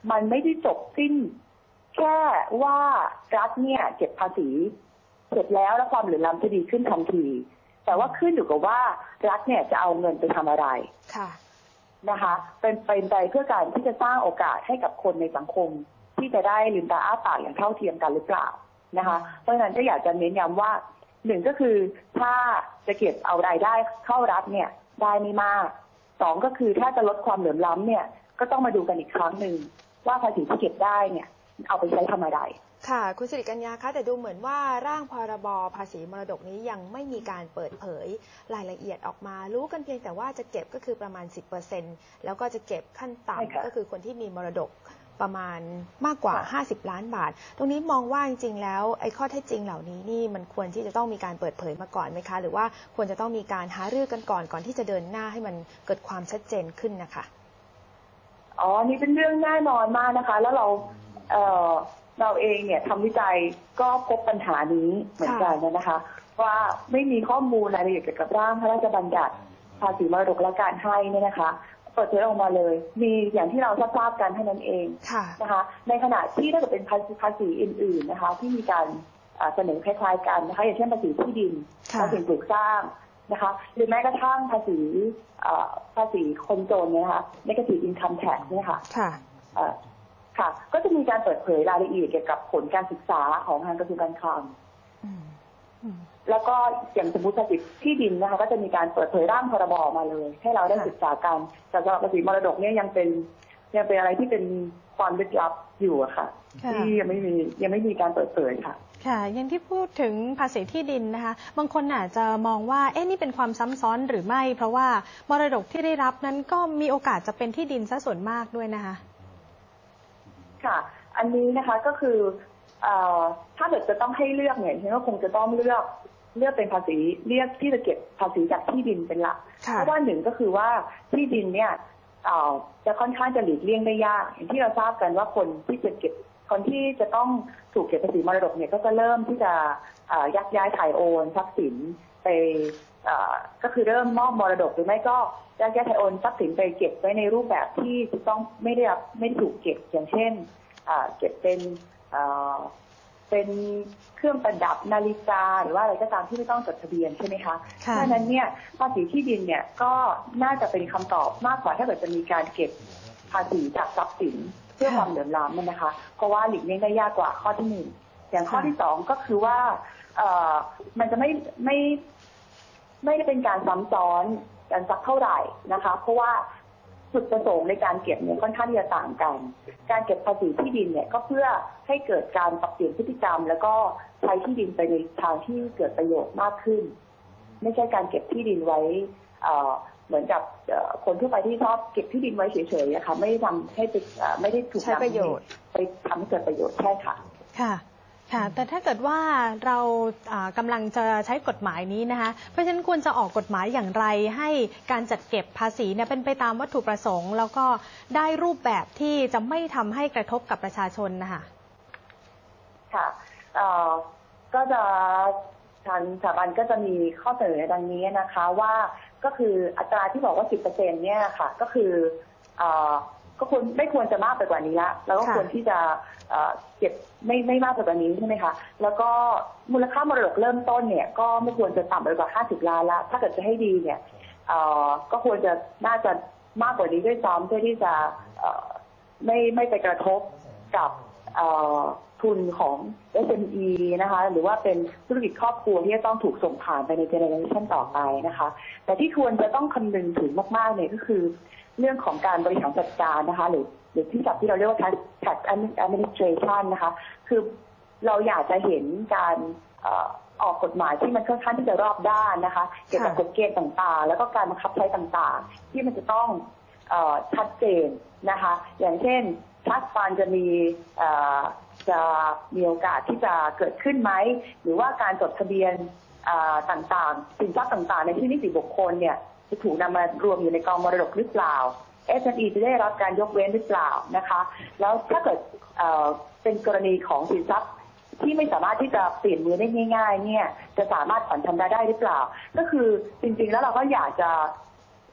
มันไม่ได้จบสิ้นแค่ว่ารัฐเนี่ยเก็บภาษีเสร็จแล้วแล้วความเหลื่อมล้ำจะดีขึ้นทันทีแต่ว่าขึ้นอยู่กับว่ารัฐเนี่ยจะเอาเงินไปทำอะไรค่ะนะคะเป็นเป็นไปเพื่อการที่จะสร้างโอกาสให้กับคนในสังคมที่จะได้ลืมตาอ้าปากอย่างเท่าเทียมกันหรือเปล่านะคะเพราะฉะนั้นก็อยากจะเน้นย้ำว่าหนึ่งก็คือถ้าจะเก็บเอารายได้เข้ารัฐเนี่ยได้ไม่มากสองก็คือถ้าจะลดความเหลื่อมล้ำเนี่ยก็ต้องมาดูกันอีกครั้งหนึ่งว่าภาษีที่เก็บได้เนี่ยเอาไปใช้ทำอะไรค่ะคุณสิริกัญญาคะแต่ดูเหมือนว่าร่างพรบภาษีมรดกนี้ยังไม่มีการเปิดเผยรายละเอียดออกมารู้กันเพียงแต่ว่าจะเก็บก็คือประมาณ สิบเปอร์เซ็นต์ แล้วก็จะเก็บขั้นต่ำก็คือคนที่มีมรดกประมาณมากกว่าห้าสิบล้านบาทตรงนี้มองว่าจริงๆแล้วไอ้ข้อเท็จจริงเหล่านี้นี่มันควรที่จะต้องมีการเปิดเผยมาก่อนไหมคะหรือว่าควรจะต้องมีการหารือกันก่อนก่อนที่จะเดินหน้าให้มันเกิดความชัดเจนขึ้นนะคะอ๋อนี่เป็นเรื่องแน่นอนมากนะคะแล้วเราเอ่อเราเองเนี่ยทำวิจัยก็พบปัญหานี้เหมือนกันนะคะว่าไม่มีข้อมูลรายละเอียดเกี่ยวกับร่างพระราชบัญญัติภาษีมรดกและการให้เนี่ยนะคะเปิดเผยออกมาเลยมีอย่างที่เราทราบกันเท่านั้นเองนะคะในขณะที่ถ้าเกิดเป็นภาษีอื่นๆนะคะที่มีการเสนอคล้ายๆกันนะคะอย่างเช่นภาษีที่ดินภาษีปลูกสร้างนะคะหรือแม้กระทั่งภาษีภาษีคนจนเนี่ยนะคะ negative income tax เนี่ยค่ะค่ะก็จะมีการเปิดเผยรายละเอียดเกี่ยวกับผลการศึกษาของทางกระทรวงการคลังแล้วก็อย่างสมมติภาษีที่ดินนะคะก็จะมีการเปิดเผยร่างพรบมาเลยให้เราได้ศึกษากันแต่สำหรับภาษีมรดกเนี่ยยังเป็นยังเป็นอะไรที่เป็นความลึกลับอยู่อะค่ะที่ยังไม่มียังไม่มีการเปิดเผยค่ะค่ะอย่างที่พูดถึงภาษีที่ดินนะคะบางคนอาจจะมองว่าเอ๊ะนี่เป็นความซ้ำซ้อนหรือไม่เพราะว่ามรดกที่ได้รับนั้นก็มีโอกาสจะเป็นที่ดินซะส่วนมากด้วยนะคะค่ะอันนี้นะคะก็คือถ้าเกิดจะต้องให้เลือกเนี่ยฉันก็คงจะต้องเลือกเลือกเป็นภาษีเลือกที่จะเก็บภาษีจากที่ดินเป็นหลักเพราะว่าหนึ่งก็คือว่าที่ดินเนี่ยจะค่อนข้างจะหลีกเลี่ยงได้ยากอย่างที่เราทราบกันว่าคนที่จะเก็บคนที่จะต้องถูกเก็บภาษีมรดกเนี่ยก็จะเริ่มที่จะยักย้ายถ่ายโอนทรัพย์สินไปก็คือเริ่มมอบมรดกหรือไม่ก็ยักย้ายถ่ายโอนทรัพย์สินไปเก็บไว้ในรูปแบบที่ต้องไม่ได้ไม่ได้ถูกเก็บอย่างเช่นเก็บเป็นเป็นเครื่องประดับนาฬิกาหรือว่าอะไรก็ตามที่ไม่ต้องจดทะเบียนใช่ไหมคะเพราะฉะนั้นเนี่ยภาษีที่ดินเนี่ยก็น่าจะเป็นคำตอบมากกว่าถ้าเกิดจะมีการเก็บภาษีจากทรัพย์สินเพื่อความเหลื่อมล้ำมันนะคะเพราะว่าหลีกเลี่ยงได้ยากกว่าข้อที่หนึ่งอย่างข้อที่สองก็คือว่ามันจะไม่ไม่ไม่ได้เป็นการซ้ำซ้อนกันสักเท่าไหร่นะคะเพราะว่าจุดประสงค์ในการเก็บเนี่ยค่อนข้างที่จะต่างกันการเก็บภาษีที่ดินเนี่ยก็เพื่อให้เกิดการปรับเปลี่ยนพฤติกรรมแล้วก็ใช้ที่ดินไปในทางที่เกิดประโยชน์มากขึ้นไม่ใช่การเก็บที่ดินไว้เหมือนกับคนทั่วไปที่ชอบเก็บที่ดินไว้เฉยๆนะคะไม่ได้ทำให้ไม่ได้ถูกนำไปทำให้เกิดประโยชน์ใช่ค่ะค่ะค่ะแต่ถ้าเกิดว่าเรากำลังจะใช้กฎหมายนี้นะคะเพราะฉะนั้นควรจะออกกฎหมายอย่างไรให้การจัดเก็บภาษีเนี่ยเป็นไปตามวัตถุประสงค์แล้วก็ได้รูปแบบที่จะไม่ทำให้กระทบกับประชาชนนะคะค่ะก็จะทางสถาบันก็จะมีข้อเสนอดังนี้นะคะว่าก็คืออัตราที่บอกว่า สิบเปอร์เซ็นต์ เนี่ยค่ะก็คือก็ควรไม่ควรจะมากไปกว่านี้ละแล้วก็ควรที่จะเก็บไม่ไม่มากไปกว่านี้ใช่ไหมคะแล้วก็มูลค่ามรดกเริ่มต้นเนี่ยก็ไม่ควรจะต่ำไปกว่าห้าสิบล้านละถ้าเกิดจะให้ดีเนี่ยก็ควรจะน่าจะมากกว่านี้ด้วยซ้ำเพื่อที่จะไม่ไม่ไปกระทบกับทุนของ เอส เอ็ม อี นะคะหรือว่าเป็นธุรกิจครอบครัวที่จะต้องถูกส่งผ่านไปในเจเนอเรชันต่อไปนะคะแต่ที่ควรจะต้องคำนึงถึงมากๆเนี่ยก็คือเรื่องของการบริหารจัดการนะคะหรือหรือที่ศัพท์ที่เราเรียกว่า tax administration นะคะคือเราอยากจะเห็นการออกกฎหมายที่มันค่อนข้างที่จะรอบด้านนะคะเกี่ยวกับกฎเกณฑ์ต่างๆแล้วก็การบังคับใช้ต่างๆที่มันจะต้องชัดเจนนะคะอย่างเช่นทัสฟันจะมีจะมีโอกาสที่จะเกิดขึ้นไหมหรือว่าการจดทะเบียนต่างๆสินทรัพย์ต่างๆในที่นิติบุคคลเนี่ยจะถูกนำมารวมอยู่ในกองมรดกหรือเปล่า เอส เอ็ม อี จะได้รับการยกเว้นหรือเปล่านะคะแล้วถ้าเกิดเป็นกรณีของสินทรัพย์ที่ไม่สามารถที่จะเปลี่ยนมือได้ง่ายๆเนี่ยจะสามารถผ่อนชำระได้หรือเปล่าก็คือจริงๆแล้วเราก็อยากจะ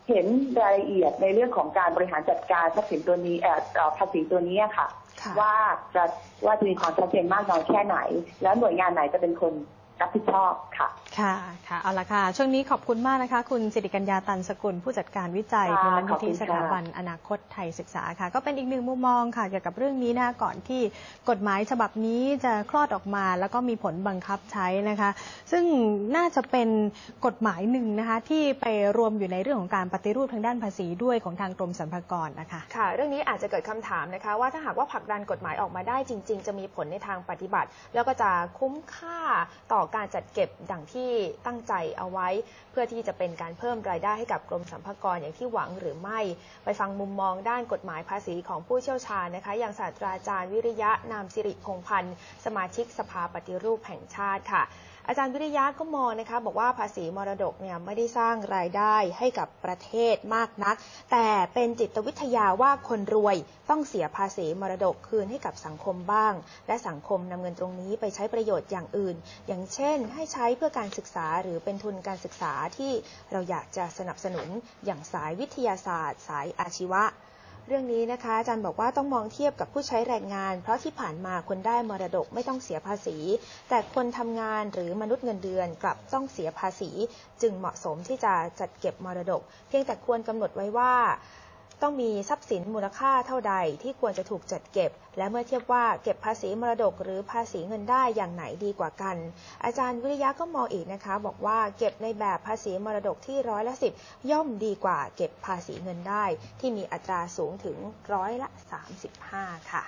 เห็นรายละเอียดในเรื่องของการบริหารจัดการทรัพย์สินตัวนี้เอ่อภาษีตัวนี้ค่ะว่าจะว่าจะมีความชัดเจนมากน้อยแค่ไหนแล้วหน่วยงานไหนจะเป็นคนรับผิดชอบค่ะค่ะค่ะเอาละค่ะช่วงนี้ขอบคุณมากนะคะคุณสิริกัญญาตันสกุลผู้จัดการวิจัยมูลนิธิสถาบันอนาคตไทยศึกษาค่ะก็เป็นอีกหนึ่งมุมมองค่ะเกี่ยวกับเรื่องนี้นะคะก่อนที่กฎหมายฉบับนี้จะคลอดออกมาแล้วก็มีผลบังคับใช้นะคะซึ่งน่าจะเป็นกฎหมายหนึ่งนะคะที่ไปรวมอยู่ในเรื่องของการปฏิรูปทางด้านภาษีด้วยของทางกรมสรรพากรนะคะค่ะเรื่องนี้อาจจะเกิดคำถามนะคะว่าถ้าหากว่าผลักดันกฎหมายออกมาได้จริงๆจะมีผลในทางปฏิบัติแล้วก็จะคุ้มค่าต่อการจัดเก็บดังที่ตั้งใจเอาไว้เพื่อที่จะเป็นการเพิ่มรายได้ให้กับกรมสรรพากรอย่างที่หวังหรือไม่ไปฟังมุมมองด้านกฎหมายภาษีของผู้เชี่ยวชาญนะคะอย่างศาสตราจารย์วิริยะนามสิริพงษ์พันธ์สมาชิกสภาปฏิรูปแห่งชาติค่ะอาจารย์วิริยะก็มองนะคะบอกว่าภาษีมรดกเนี่ยไม่ได้สร้างรายได้ให้กับประเทศมากนักแต่เป็นจิตวิทยาว่าคนรวยต้องเสียภาษีมรดกคืนให้กับสังคมบ้างและสังคมนำเงินตรงนี้ไปใช้ประโยชน์อย่างอื่นอย่างเช่นให้ใช้เพื่อการศึกษาหรือเป็นทุนการศึกษาที่เราอยากจะสนับสนุนอย่างสายวิทยาศาสตร์สายอาชีวะเรื่องนี้นะคะอาจารย์บอกว่าต้องมองเทียบกับผู้ใช้แรงงานเพราะที่ผ่านมาคนได้มรดกไม่ต้องเสียภาษีแต่คนทำงานหรือมนุษย์เงินเดือนกลับต้องเสียภาษีจึงเหมาะสมที่จะจัดเก็บมรดกเพียงแต่ควรกำหนดไว้ว่าต้องมีทรัพย์สินมูลค่าเท่าใดที่ควรจะถูกจัดเก็บและเมื่อเทียบว่าเก็บภาษีมรดกหรือภาษีเงินได้อย่างไหนดีกว่ากันอาจารย์วิริยะก็มองอีกนะคะบอกว่าเก็บในแบบภาษีมรดกที่ร้อยละสิบย่อมดีกว่าเก็บภาษีเงินได้ที่มีอัตราสูงถึงร้อยละสามสิบห้าค่ะ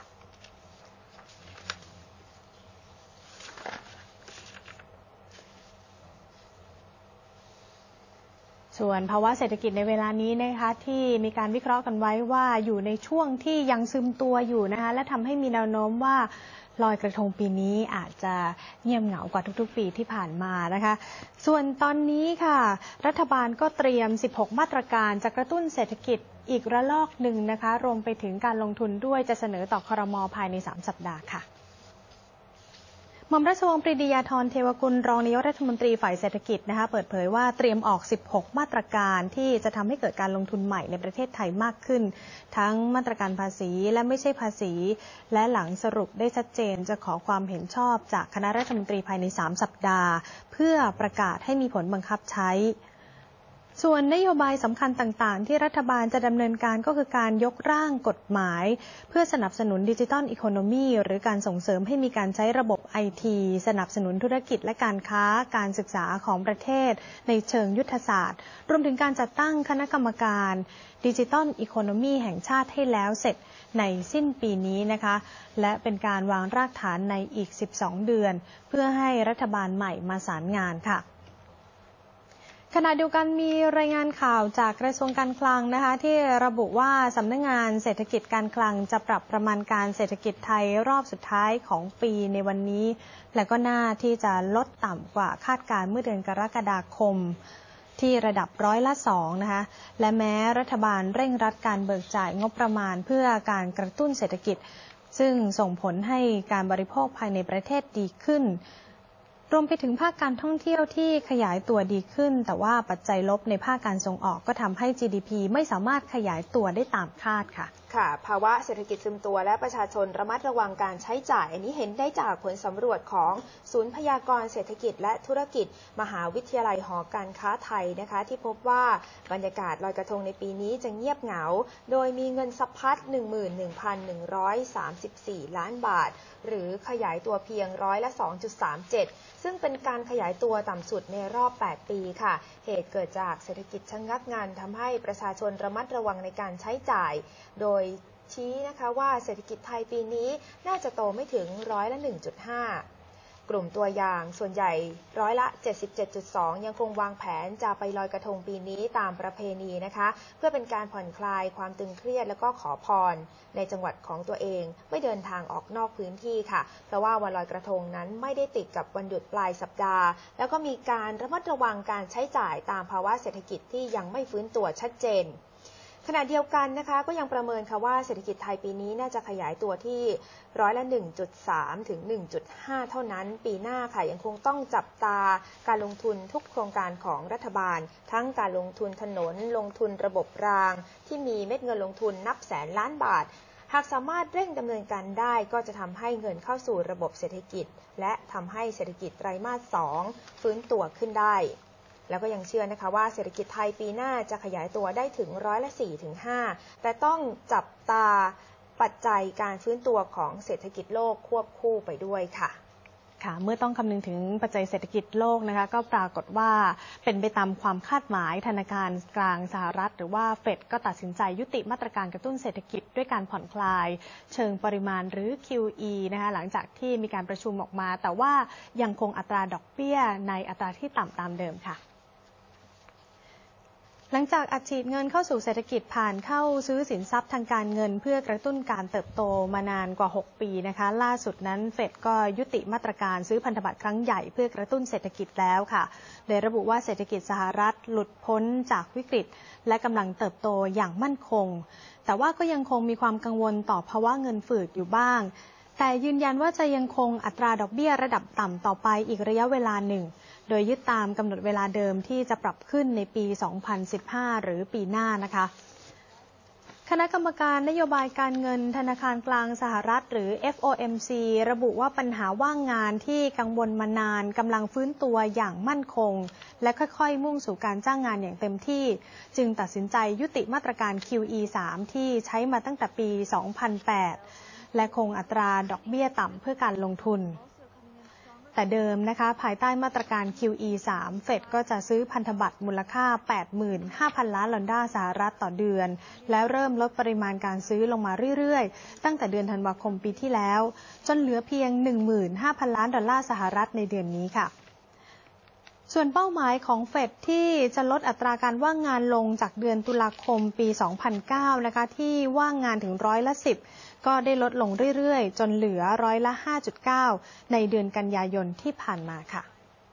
ส่วนภาวะเศรษฐกิจในเวลานี้นะคะที่มีการวิเคราะห์กันไว้ว่าอยู่ในช่วงที่ยังซึมตัวอยู่นะคะและทำให้มีแนวโน้มว่าลอยกระทงปีนี้อาจจะเงียบเหงากว่าทุกๆปีที่ผ่านมานะคะส่วนตอนนี้ค่ะรัฐบาลก็เตรียมสิบหกมาตรการจะกระตุ้นเศรษฐกิจอีกระลอกหนึ่งนะคะรวมไปถึงการลงทุนด้วยจะเสนอต่อครม.ภายในสามสัปดาห์ค่ะหม่อมราชวงศ์ปรีดียาธรเทวกุลรองนายกรัฐมนตรีฝ่ายเศรษฐกิจนะคะเปิดเผยว่าเตรียมออกสิบหกมาตรการที่จะทำให้เกิดการลงทุนใหม่ในประเทศไทยมากขึ้นทั้งมาตรการภาษีและไม่ใช่ภาษีและหลังสรุปได้ชัดเจนจะขอความเห็นชอบจากคณะรัฐมนตรีภายในสามสัปดาห์เพื่อประกาศให้มีผลบังคับใช้ส่วนนโยบายสำคัญต่างๆที่รัฐบาลจะดำเนินการก็คือการยกร่างกฎหมายเพื่อสนับสนุนดิจิทัลอีโคโนมีหรือการส่งเสริมให้มีการใช้ระบบ ไอ ที สนับสนุนธุรกิจและการค้าการศึกษาของประเทศในเชิงยุทธศาสตร์รวมถึงการจัดตั้งคณะกรรมการดิจิทัลอีโคโนมีแห่งชาติให้แล้วเสร็จในสิ้นปีนี้นะคะและเป็นการวางรากฐานในอีกสิบสองเดือนเพื่อให้รัฐบาลใหม่มาสานงานค่ะขณะเดียวกันมีรายงานข่าวจากกระทรวงการคลังนะคะที่ระบุว่าสำนักงานเศรษฐกิจการคลังจะปรับประมาณการเศรษฐกิจไทยรอบสุดท้ายของปีในวันนี้และก็น่าที่จะลดต่ำกว่าคาดการณ์เมื่อเดือนกรกฎาคมที่ระดับร้อยละสองนะคะและแม้รัฐบาลเร่งรัดการเบิกจ่ายงบประมาณเพื่อการกระตุ้นเศรษฐกิจซึ่งส่งผลให้การบริโภคภายในประเทศดีขึ้นรวมไปถึงภาคการท่องเที่ยวที่ขยายตัวดีขึ้นแต่ว่าปัจจัยลบในภาคการส่งออกก็ทำให้ จี ดี พี ไม่สามารถขยายตัวได้ตามคาดค่ะค่ะภาวะเศรษฐกิจซึมตัวและประชาชนระมัดระวังการใช้จ่ายอันนี้เห็นได้จากผลสำรวจของศูนย์พยากรณ์เศรษฐกิจและธุรกิจมหาวิทยาลัยหอการค้าไทยนะคะที่พบว่าบรรยากาศลอยกระทงในปีนี้จะเงียบเหงาโดยมีเงินสะพัด หนึ่งหมื่นหนึ่งพันหนึ่งร้อยสามสิบสี่ ล้านบาทหรือขยายตัวเพียงร้อยละ สองจุดสามเจ็ด ซึ่งเป็นการขยายตัวต่ำสุดในรอบแปดปีค่ะเหตุเกิดจากเศรษฐกิจชะงักงันทำให้ประชาชนระมัดระวังในการใช้จ่ายโดยชี้นะคะว่าเศรษฐกิจไทยปีนี้น่าจะโตไม่ถึงร้อยละ หนึ่งจุดห้า กลุ่มตัวอย่างส่วนใหญ่ร้อยละ เจ็ดสิบเจ็ดจุดสอง ยังคงวางแผนจะไปลอยกระทงปีนี้ตามประเพณีนะคะเพื่อเป็นการผ่อนคลายความตึงเครียดแล้วก็ขอพรในจังหวัดของตัวเองไม่เดินทางออกนอกพื้นที่ค่ะเพราะว่าวันลอยกระทงนั้นไม่ได้ติดกับวันหยุดปลายสัปดาห์แล้วก็มีการระมัดระวังการใช้จ่ายตามภาวะเศรษฐกิจที่ยังไม่ฟื้นตัวชัดเจนขณะเดียวกันนะคะก็ยังประเมินค่ะว่าเศรษฐกิจไทยปีนี้น่าจะขยายตัวที่ร้อยละ หนึ่งจุดสาม ถึง หนึ่งจุดห้า เท่านั้นปีหน้าค่ะยังคงต้องจับตาการลงทุนทุกโครงการของรัฐบาลทั้งการลงทุนถนนลงทุนระบบรางที่มีเม็ดเงินลงทุนนับแสนล้านบาทหากสามารถเร่งดำเนินการได้ก็จะทำให้เงินเข้าสู่ระบบเศรษฐกิจและทำให้เศรษฐกิจไตรมาสสองฟื้นตัวขึ้นได้แล้วก็ยังเชื่อนะคะว่าเศรษฐกิจไทยปีหน้าจะขยายตัวได้ถึงร้อยละ สี่ถึงห้า แต่ต้องจับตาปัจจัยการฟื้นตัวของเศรษฐกิจโลกควบคู่ไปด้วยค่ะค่ะเมื่อต้องคำนึงถึงปัจจัยเศรษฐกิจโลกนะคะก็ปรากฏว่าเป็นไปตามความคาดหมายธนาคารกลางสหรัฐหรือว่าเฟดก็ตัดสินใจยุติมาตรการกระตุ้นเศรษฐกิจด้วยการผ่อนคลายเชิงปริมาณหรือ คิว อี นะคะหลังจากที่มีการประชุมออกมาแต่ว่ายังคงอัตราดอกเบี้ยในอัตราที่ต่ำตามเดิมค่ะหลังจากอัดฉีดเงินเข้าสู่เศรษฐกิจผ่านเข้าซื้อสินทรัพย์ทางการเงินเพื่อกระตุ้นการเติบโตมานานกว่าหกปีนะคะล่าสุดนั้นเฟดก็ยุติมาตรการซื้อพันธบัตรครั้งใหญ่เพื่อกระตุ้นเศรษฐกิจแล้วค่ะโดยระบุว่าเศรษฐกิจสหรัฐหลุดพ้นจากวิกฤตและกำลังเติบโตอย่างมั่นคงแต่ว่าก็ยังคงมีความกังวลต่อภาวะเงินฝืดอยู่บ้างแต่ยืนยันว่าจะยังคงอัตราดอกเบี้ยระดับต่ำต่อไปอีกระยะเวลาหนึ่งโดยยึดตามกำหนดเวลาเดิมที่จะปรับขึ้นในปี สองพันสิบห้า หรือปีหน้านะคะคณะกรรมการนโยบายการเงินธนาคารกลางสหรัฐหรือ เอฟ โอ เอ็ม ซี ระบุว่าปัญหาว่างงานที่กังวลมานานกำลังฟื้นตัวอย่างมั่นคงและค่อยๆมุ่งสู่การจ้างงานอย่างเต็มที่จึงตัดสินใจยุติมาตรการ คิว อี สาม ที่ใช้มาตั้งแต่ปี สองพันแปด และคงอัตราดอกเบี้ยต่ำเพื่อการลงทุนแต่เดิมนะคะภายใต้มาตรการ คิว อี สาม เฟดก็จะซื้อพันธบัตรมูลค่า แปดหมื่นห้าพัน ล้านดอลลาร์สหรัฐต่อเดือนแล้วเริ่มลดปริมาณการซื้อลงมาเรื่อยๆตั้งแต่เดือนธันวาคมปีที่แล้วจนเหลือเพียง หนึ่งหมื่นห้าพัน ล้านดอลลาร์สหรัฐในเดือนนี้ค่ะส่วนเป้าหมายของเฟดที่จะลดอัตราการว่างงานลงจากเดือนตุลาคมปี สองพันเก้า นะคะที่ว่างงานถึงร้อยละสิบก็ได้ลดลงเรื่อยๆจนเหลือร้อยละ ห้าจุดเก้า ในเดือนกันยายนที่ผ่านมาค่ะ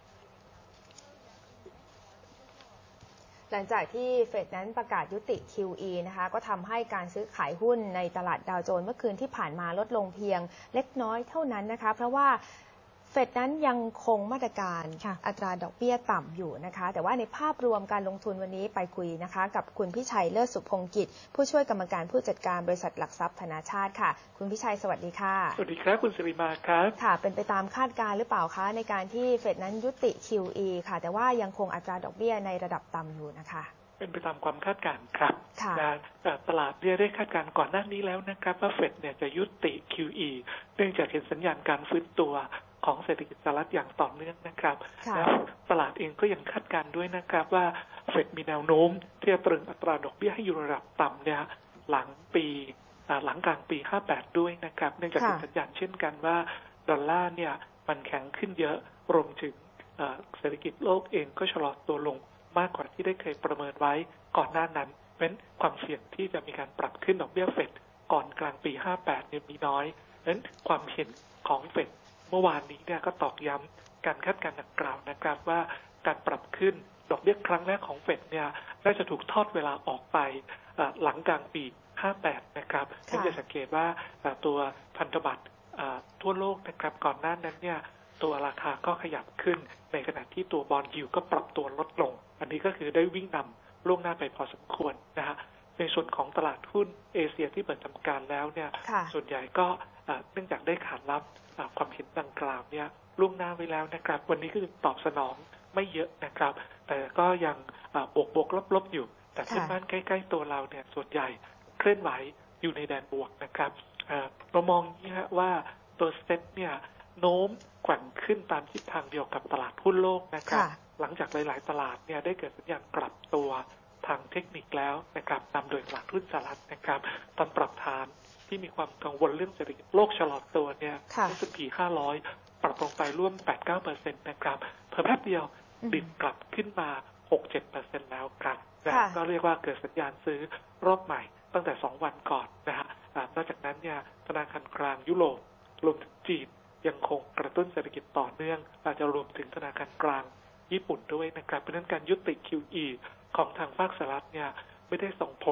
หลังจากที่เฟดนั้นประกาศยุติ คิว อี นะคะก็ทำให้การซื้อขายหุ้นในตลาดดาวโจนส์เมื่อคืนที่ผ่านมาลดลงเพียงเล็กน้อยเท่านั้นนะคะเพราะว่าเฟดนั้นยังคงมาตรการอัตราดอกเบี้ยต่ำอยู่นะคะแต่ว่าในภาพรวมการลงทุนวันนี้ไปคุยนะคะกับคุณพิชัยเลิศสุพงกิจผู้ช่วยกรรมการผู้จัดการบริษัทหลักทรัพย์ธนาชาติค่ะคุณพิชัยสวัสดีค่ะสวัสดีครับคุณสิริมาครับค่ะเป็นไปตามคาดการณ์หรือเปล่าคะในการที่เฟดนั้นยุติ คิว อี ค่ะแต่ว่ายังคงอัตราดอกเบี้ยในระดับต่ำอยู่นะคะเป็นไปตามความคาดการณ์ครับตลาดเนี่ยได้คาดการณ์ก่อนหน้านี้แล้วนะครับว่าเฟดเนี่ยจะยุติ คิว อี เนื่องจากเห็นสัญญาณการฟื้นตัวของเศรษฐกิจสหรัฐอย่างต่อเนื่องนะครับและตลาดเองก็ยังคาดการณ์ด้วยนะครับว่าเฟดมีแนวโน้มที่จะตรึงอัตราดอกเบี้ยให้อยู่ระดับต่ำเนี่ยหลังปีหลังกลางปีห้าสิบแปดด้วยนะครับเนื่องจากเห็นสัญญาณเช่นกันว่าดอลลาร์เนี่ยมันแข็งขึ้นเยอะรวมถึงเศรษฐกิจโลกเองก็ชะลอตัวลงมากกว่าที่ได้เคยประเมินไว้ก่อนหน้านั้นเป็นความเสี่ยงที่จะมีการปรับขึ้นดอกเบี้ยเฟดก่อนกลางปีห้าสิบแปดเนี่ยมีน้อยดังนั้นความเห็นของเฟดเมื่อวานนี้เนี่ยก็ตอกย้ำการคาดการณ์ดังกล่าวนะครับว่าการปรับขึ้นดอกเบี้ยครั้งแรกของเฟดเนี่ยน่าจะถูกทอดเวลาออกไปหลังกลางปีห้าสิบแปดนะครับซึ่งจะสังเกตว่าตัวพันธบัตรทั่วโลกนะครับก่อนหน้านั้นเนี่ยตัวราคาก็ขยับขึ้นในขณะที่ตัวบอนด์ยิลด์ก็ปรับตัวลดลงอันนี้ก็คือได้วิ่งนำล่วงหน้าไปพอสมควรนะฮะในส่วนของตลาดหุ้นเอเชียที่เปิดทำการแล้วเนี่ยส่วนใหญ่ก็เนื่องจากได้ขานรับความเห็นดังกล่าวเนี่ยล่วงหน้าไว้แล้วนะครับวันนี้ก็ตอบสนองไม่เยอะนะครับแต่ก็ยังบวกบวกลบลบอยู่แต่เพื่อนบ้านใกล้ๆตัวเราเนี่ยส่วนใหญ่เคลื่อนไหวอยู่ในแดนบวกนะครับเรามองนี้ฮะว่าตัวเซ็ตเนี่ยโน้มกลั่นขึ้นตามทิศทางเดียวกับตลาดหุ้นโลกนะครับหลังจากหลายๆตลาดเนี่ยได้เกิดสัญญาณกลับตัวทางเทคนิคแล้วนะครับนำโดยตลาดหุ้นสหรัฐนะครับตอนปรับฐานที่มีความกังวลเรื่องเศรษฐกิจโลกชะลอตัวเนี่ย เอส แอนด์ พี ห้าร้อยปรับลงไปร่วม แปดถึงเก้าเปอร์เซ็นต์ นะครับเพิ่มแป๊บเดียวดิดกลับขึ้นมา หกถึงเจ็ดเปอร์เซ็นต์ แล้วครับนะก็เรียกว่าเกิดสัญญาณซื้อรอบใหม่ตั้งแต่สองวันก่อนนะฮะนอกจากนั้นเนี่ยธนาคารกลางยุโรปรวมถึงจีนยังคงกระตุ้นเศรษฐกิจต่อเนื่องอาจจะรวมถึงธนาคารกลางญี่ปุ่นด้วยนะครับเพราะฉะนั้นการยุติ คิว อี ของทางภาคสหรัฐเนี่ยไม่ได้ส่งผลท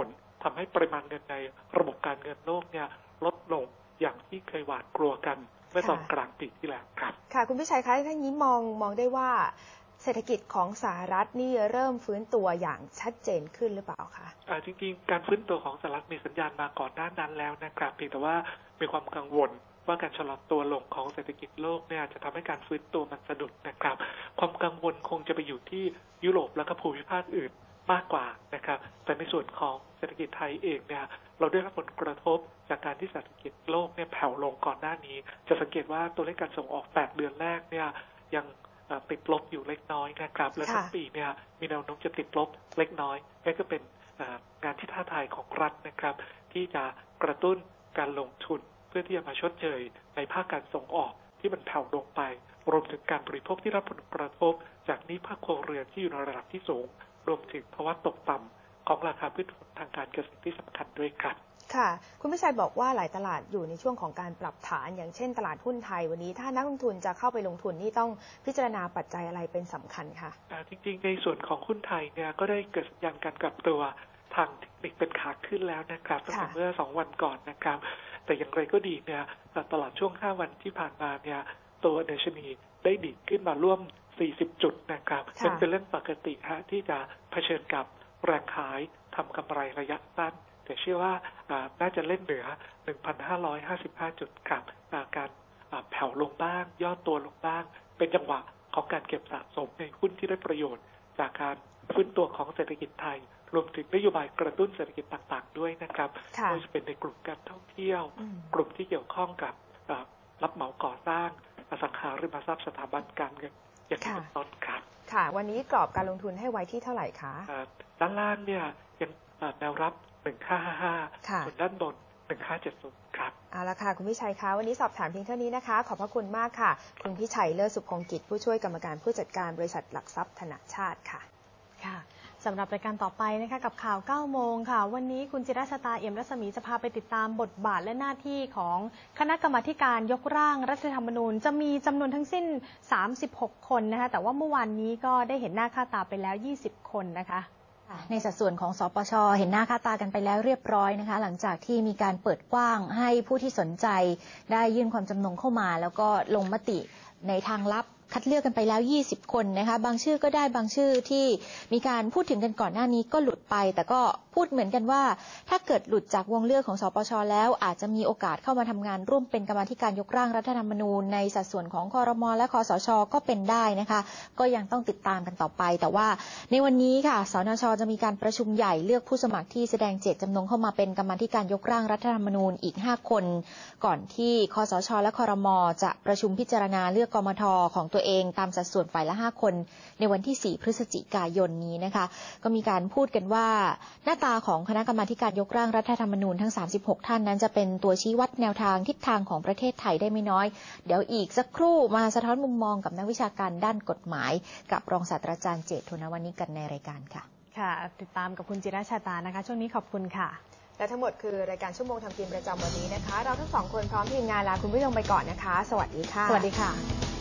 ทำให้ปริมาณเงินในระบบการเงินโลกเนี่ยลดลงอย่างที่เคยหวาดกลัวกันเมื่อตอนกลางปีที่แล้วครับค่ะคุณพิชัยคะท่านนี้มองมองได้ว่าเศรษฐกิจของสหรัฐนี่เริ่มฟื้นตัวอย่างชัดเจนขึ้นหรือเปล่าคะจริงๆการฟื้นตัวของสหรัฐมีสัญญาณมาก่อนหน้านั้นแล้วนะครับเพียงแต่ว่ามีความกังวลว่าการชะลอตัวลงของเศรษฐกิจโลกเนี่ยจะทำให้การฟื้นตัวมันสะดุดนะครับความกังวลคงจะไปอยู่ที่ยุโรปและก็ภูมิภาคอื่นมากกว่านะครับแต่ในส่วนของเศรษฐกิจไทยเองเนี่ยเราได้รับผลกระทบจากการที่เศรษฐกิจโลกเนี่ยแผ่วลงก่อนหน้านี้จะสังเกตว่าตัวเลขการส่งออกแปดเดือนแรกเนี่ยยังติดลบอยู่เล็กน้อยนะครับและทั้งปีเนี่ยมีแนวโน้มจะติดลบเล็กน้อยนั่นก็เป็นงานที่ท้าทายของรัฐนะครับที่จะกระตุ้นการลงทุนเพื่อที่จะมาชดเชยในภาคการส่งออกที่มันแผ่วลงไปรวมถึงการบริโภคที่รับผลกระทบจากหนี้ภาคครัวเรือนที่อยู่ในระดับที่สูงรวมถึงภาวะตกต่ำของราคาพืชผลทางการเกษตรที่สำคัญด้วยครับค่ะคุณพิชัยบอกว่าหลายตลาดอยู่ในช่วงของการปรับฐานอย่างเช่นตลาดหุ้นไทยวันนี้ถ้านักลงทุนจะเข้าไปลงทุนนี่ต้องพิจารณาปัจจัยอะไรเป็นสำคัญคะจริงๆในส่วนของหุ้นไทยเนี่ยก็ได้เกิดสัญญาณการกลับตัวทางเทคนิคเป็นขาขึ้นแล้วนะครับตั้งแต่เมื่อสองวันก่อนนะครับแต่อย่างไรก็ดีเนี่ยตลาดช่วงห้าวันที่ผ่านมาเนี่ยตัวดัชนีได้ดีดขึ้นมาร่วมสี่สิบจุดนะครับซึ่งเป็นเรื่องปกติฮะที่จะเผชิญกับแรงขายทำกำไรระยะสั้นแต่เชื่อว่าน่าจะเล่นเหนือ หนึ่งพันห้าร้อยห้าสิบห้า จุดครับการแผ่วลงบ้างย่อตัวลงบ้างเป็นจังหวะของการเก็บสะสมในหุ้นที่ได้ประโยชน์จากการฟื้นตัวของเศรษฐกิจไทยรวมถึงนโยบายกระตุ้นเศรษฐกิจต่างๆด้วยนะครับโดยจะเป็นในกลุ่มการท่องเที่ยวกลุ่มที่เกี่ยวข้องกับรับเหมาก่อสร้างอสังหาริมทรัพย์สถาบันการเงินอย่างนี้เป็นต้นครับค่ะวันนี้กรอบการลงทุนให้ไว้ที่เท่าไหร่คะด้านล่างเนี่ยยังแนวรับหนึ่งพันห้าร้อยห้าสิบห้าส่วนด้านบนหนึ่งพันห้าร้อยเจ็ดสิบครับเอาละค่ะคุณพิชัยคะวันนี้สอบถามเพียงเท่านี้นะคะขอบพระคุณมากค่ะคุณพิชัยเลิศสุขคงกิจผู้ช่วยกรรมการผู้จัดการบริษัทหลักทรัพย์ธนชาติค่ะค่ะสำหรับรายการต่อไปนะคะกับข่าวเก้าโมงค่ะวันนี้คุณจิรชตาเอี่ยมรัศมีจะพาไปติดตามบทบาทและหน้าที่ของคณะกรรมาการยกร่างรัฐธรรมนูญจะมีจำนวนทั้งสิ้นสามสิบหกคนนะคะแต่ว่าเมื่อวานนี้ก็ได้เห็นหน้าค่าตาไปแล้วยี่สิบคนนะคะในสัดส่วนของสปช.เห็นหน้าค่าตากันไปแล้วเรียบร้อยนะคะหลังจากที่มีการเปิดกว้างให้ผู้ที่สนใจได้ยื่นความจำนงเข้ามาแล้วก็ลงมติในทางลับคัดเลือกกันไปแล้วยี่สิบคนนะคะบางชื่อก็ได้บางชื่อที่มีการพูดถึงกันก่อนหน้านี้ก็หลุดไปแต่ก็พูดเหมือนกันว่าถ้าเกิดหลุดจากวงเลือกของสปช.แล้วอาจจะมีโอกาสเข้ามาทำงานร่วมเป็นกรรมาธิการยกร่างรัฐธรรมนูญในสัดส่วนของครม.และคสช.ก็เป็นได้นะคะก็ยังต้องติดตามกันต่อไปแต่ว่าในวันนี้ค่ะสนช.จะมีการประชุมใหญ่เลือกผู้สมัครที่แสดงเจตจำนงเข้ามาเป็นกรรมาธิการยกร่างรัฐธรรมนูญอีกห้าคนก่อนที่คสช.และครม.จะประชุมพิจารณาเลือกกมท.ของตัวเองตามสัดส่วนฝ่ายละห้าคนในวันที่สี่พฤศจิกายนนี้นะคะก็มีการพูดกันว่าหน้าตาของคณะกรรมาธิการยกร่างรัฐธรรมนูญทั้งสามสิบหกท่านนั้นจะเป็นตัวชี้วัดแนวทางทิศทางของประเทศไทยได้ไม่น้อยเดี๋ยวอีกสักครู่มาสะท้อนมุมมองกับนักวิชาการด้านกฎหมายกับรองศาสตราจารย์เจต โทนวณิชกันในรายการค่ะค่ะติดตามกับคุณจิรชตานะคะช่วงนี้ขอบคุณค่ะและทั้งหมดคือรายการชั่วโมงทำกินประจำวันนี้นะคะเราทั้งสองคนพร้อมทีมงานลาคุณผู้ชมไปก่อนนะคะสวัสดีค่ะสวัสดีค่ะ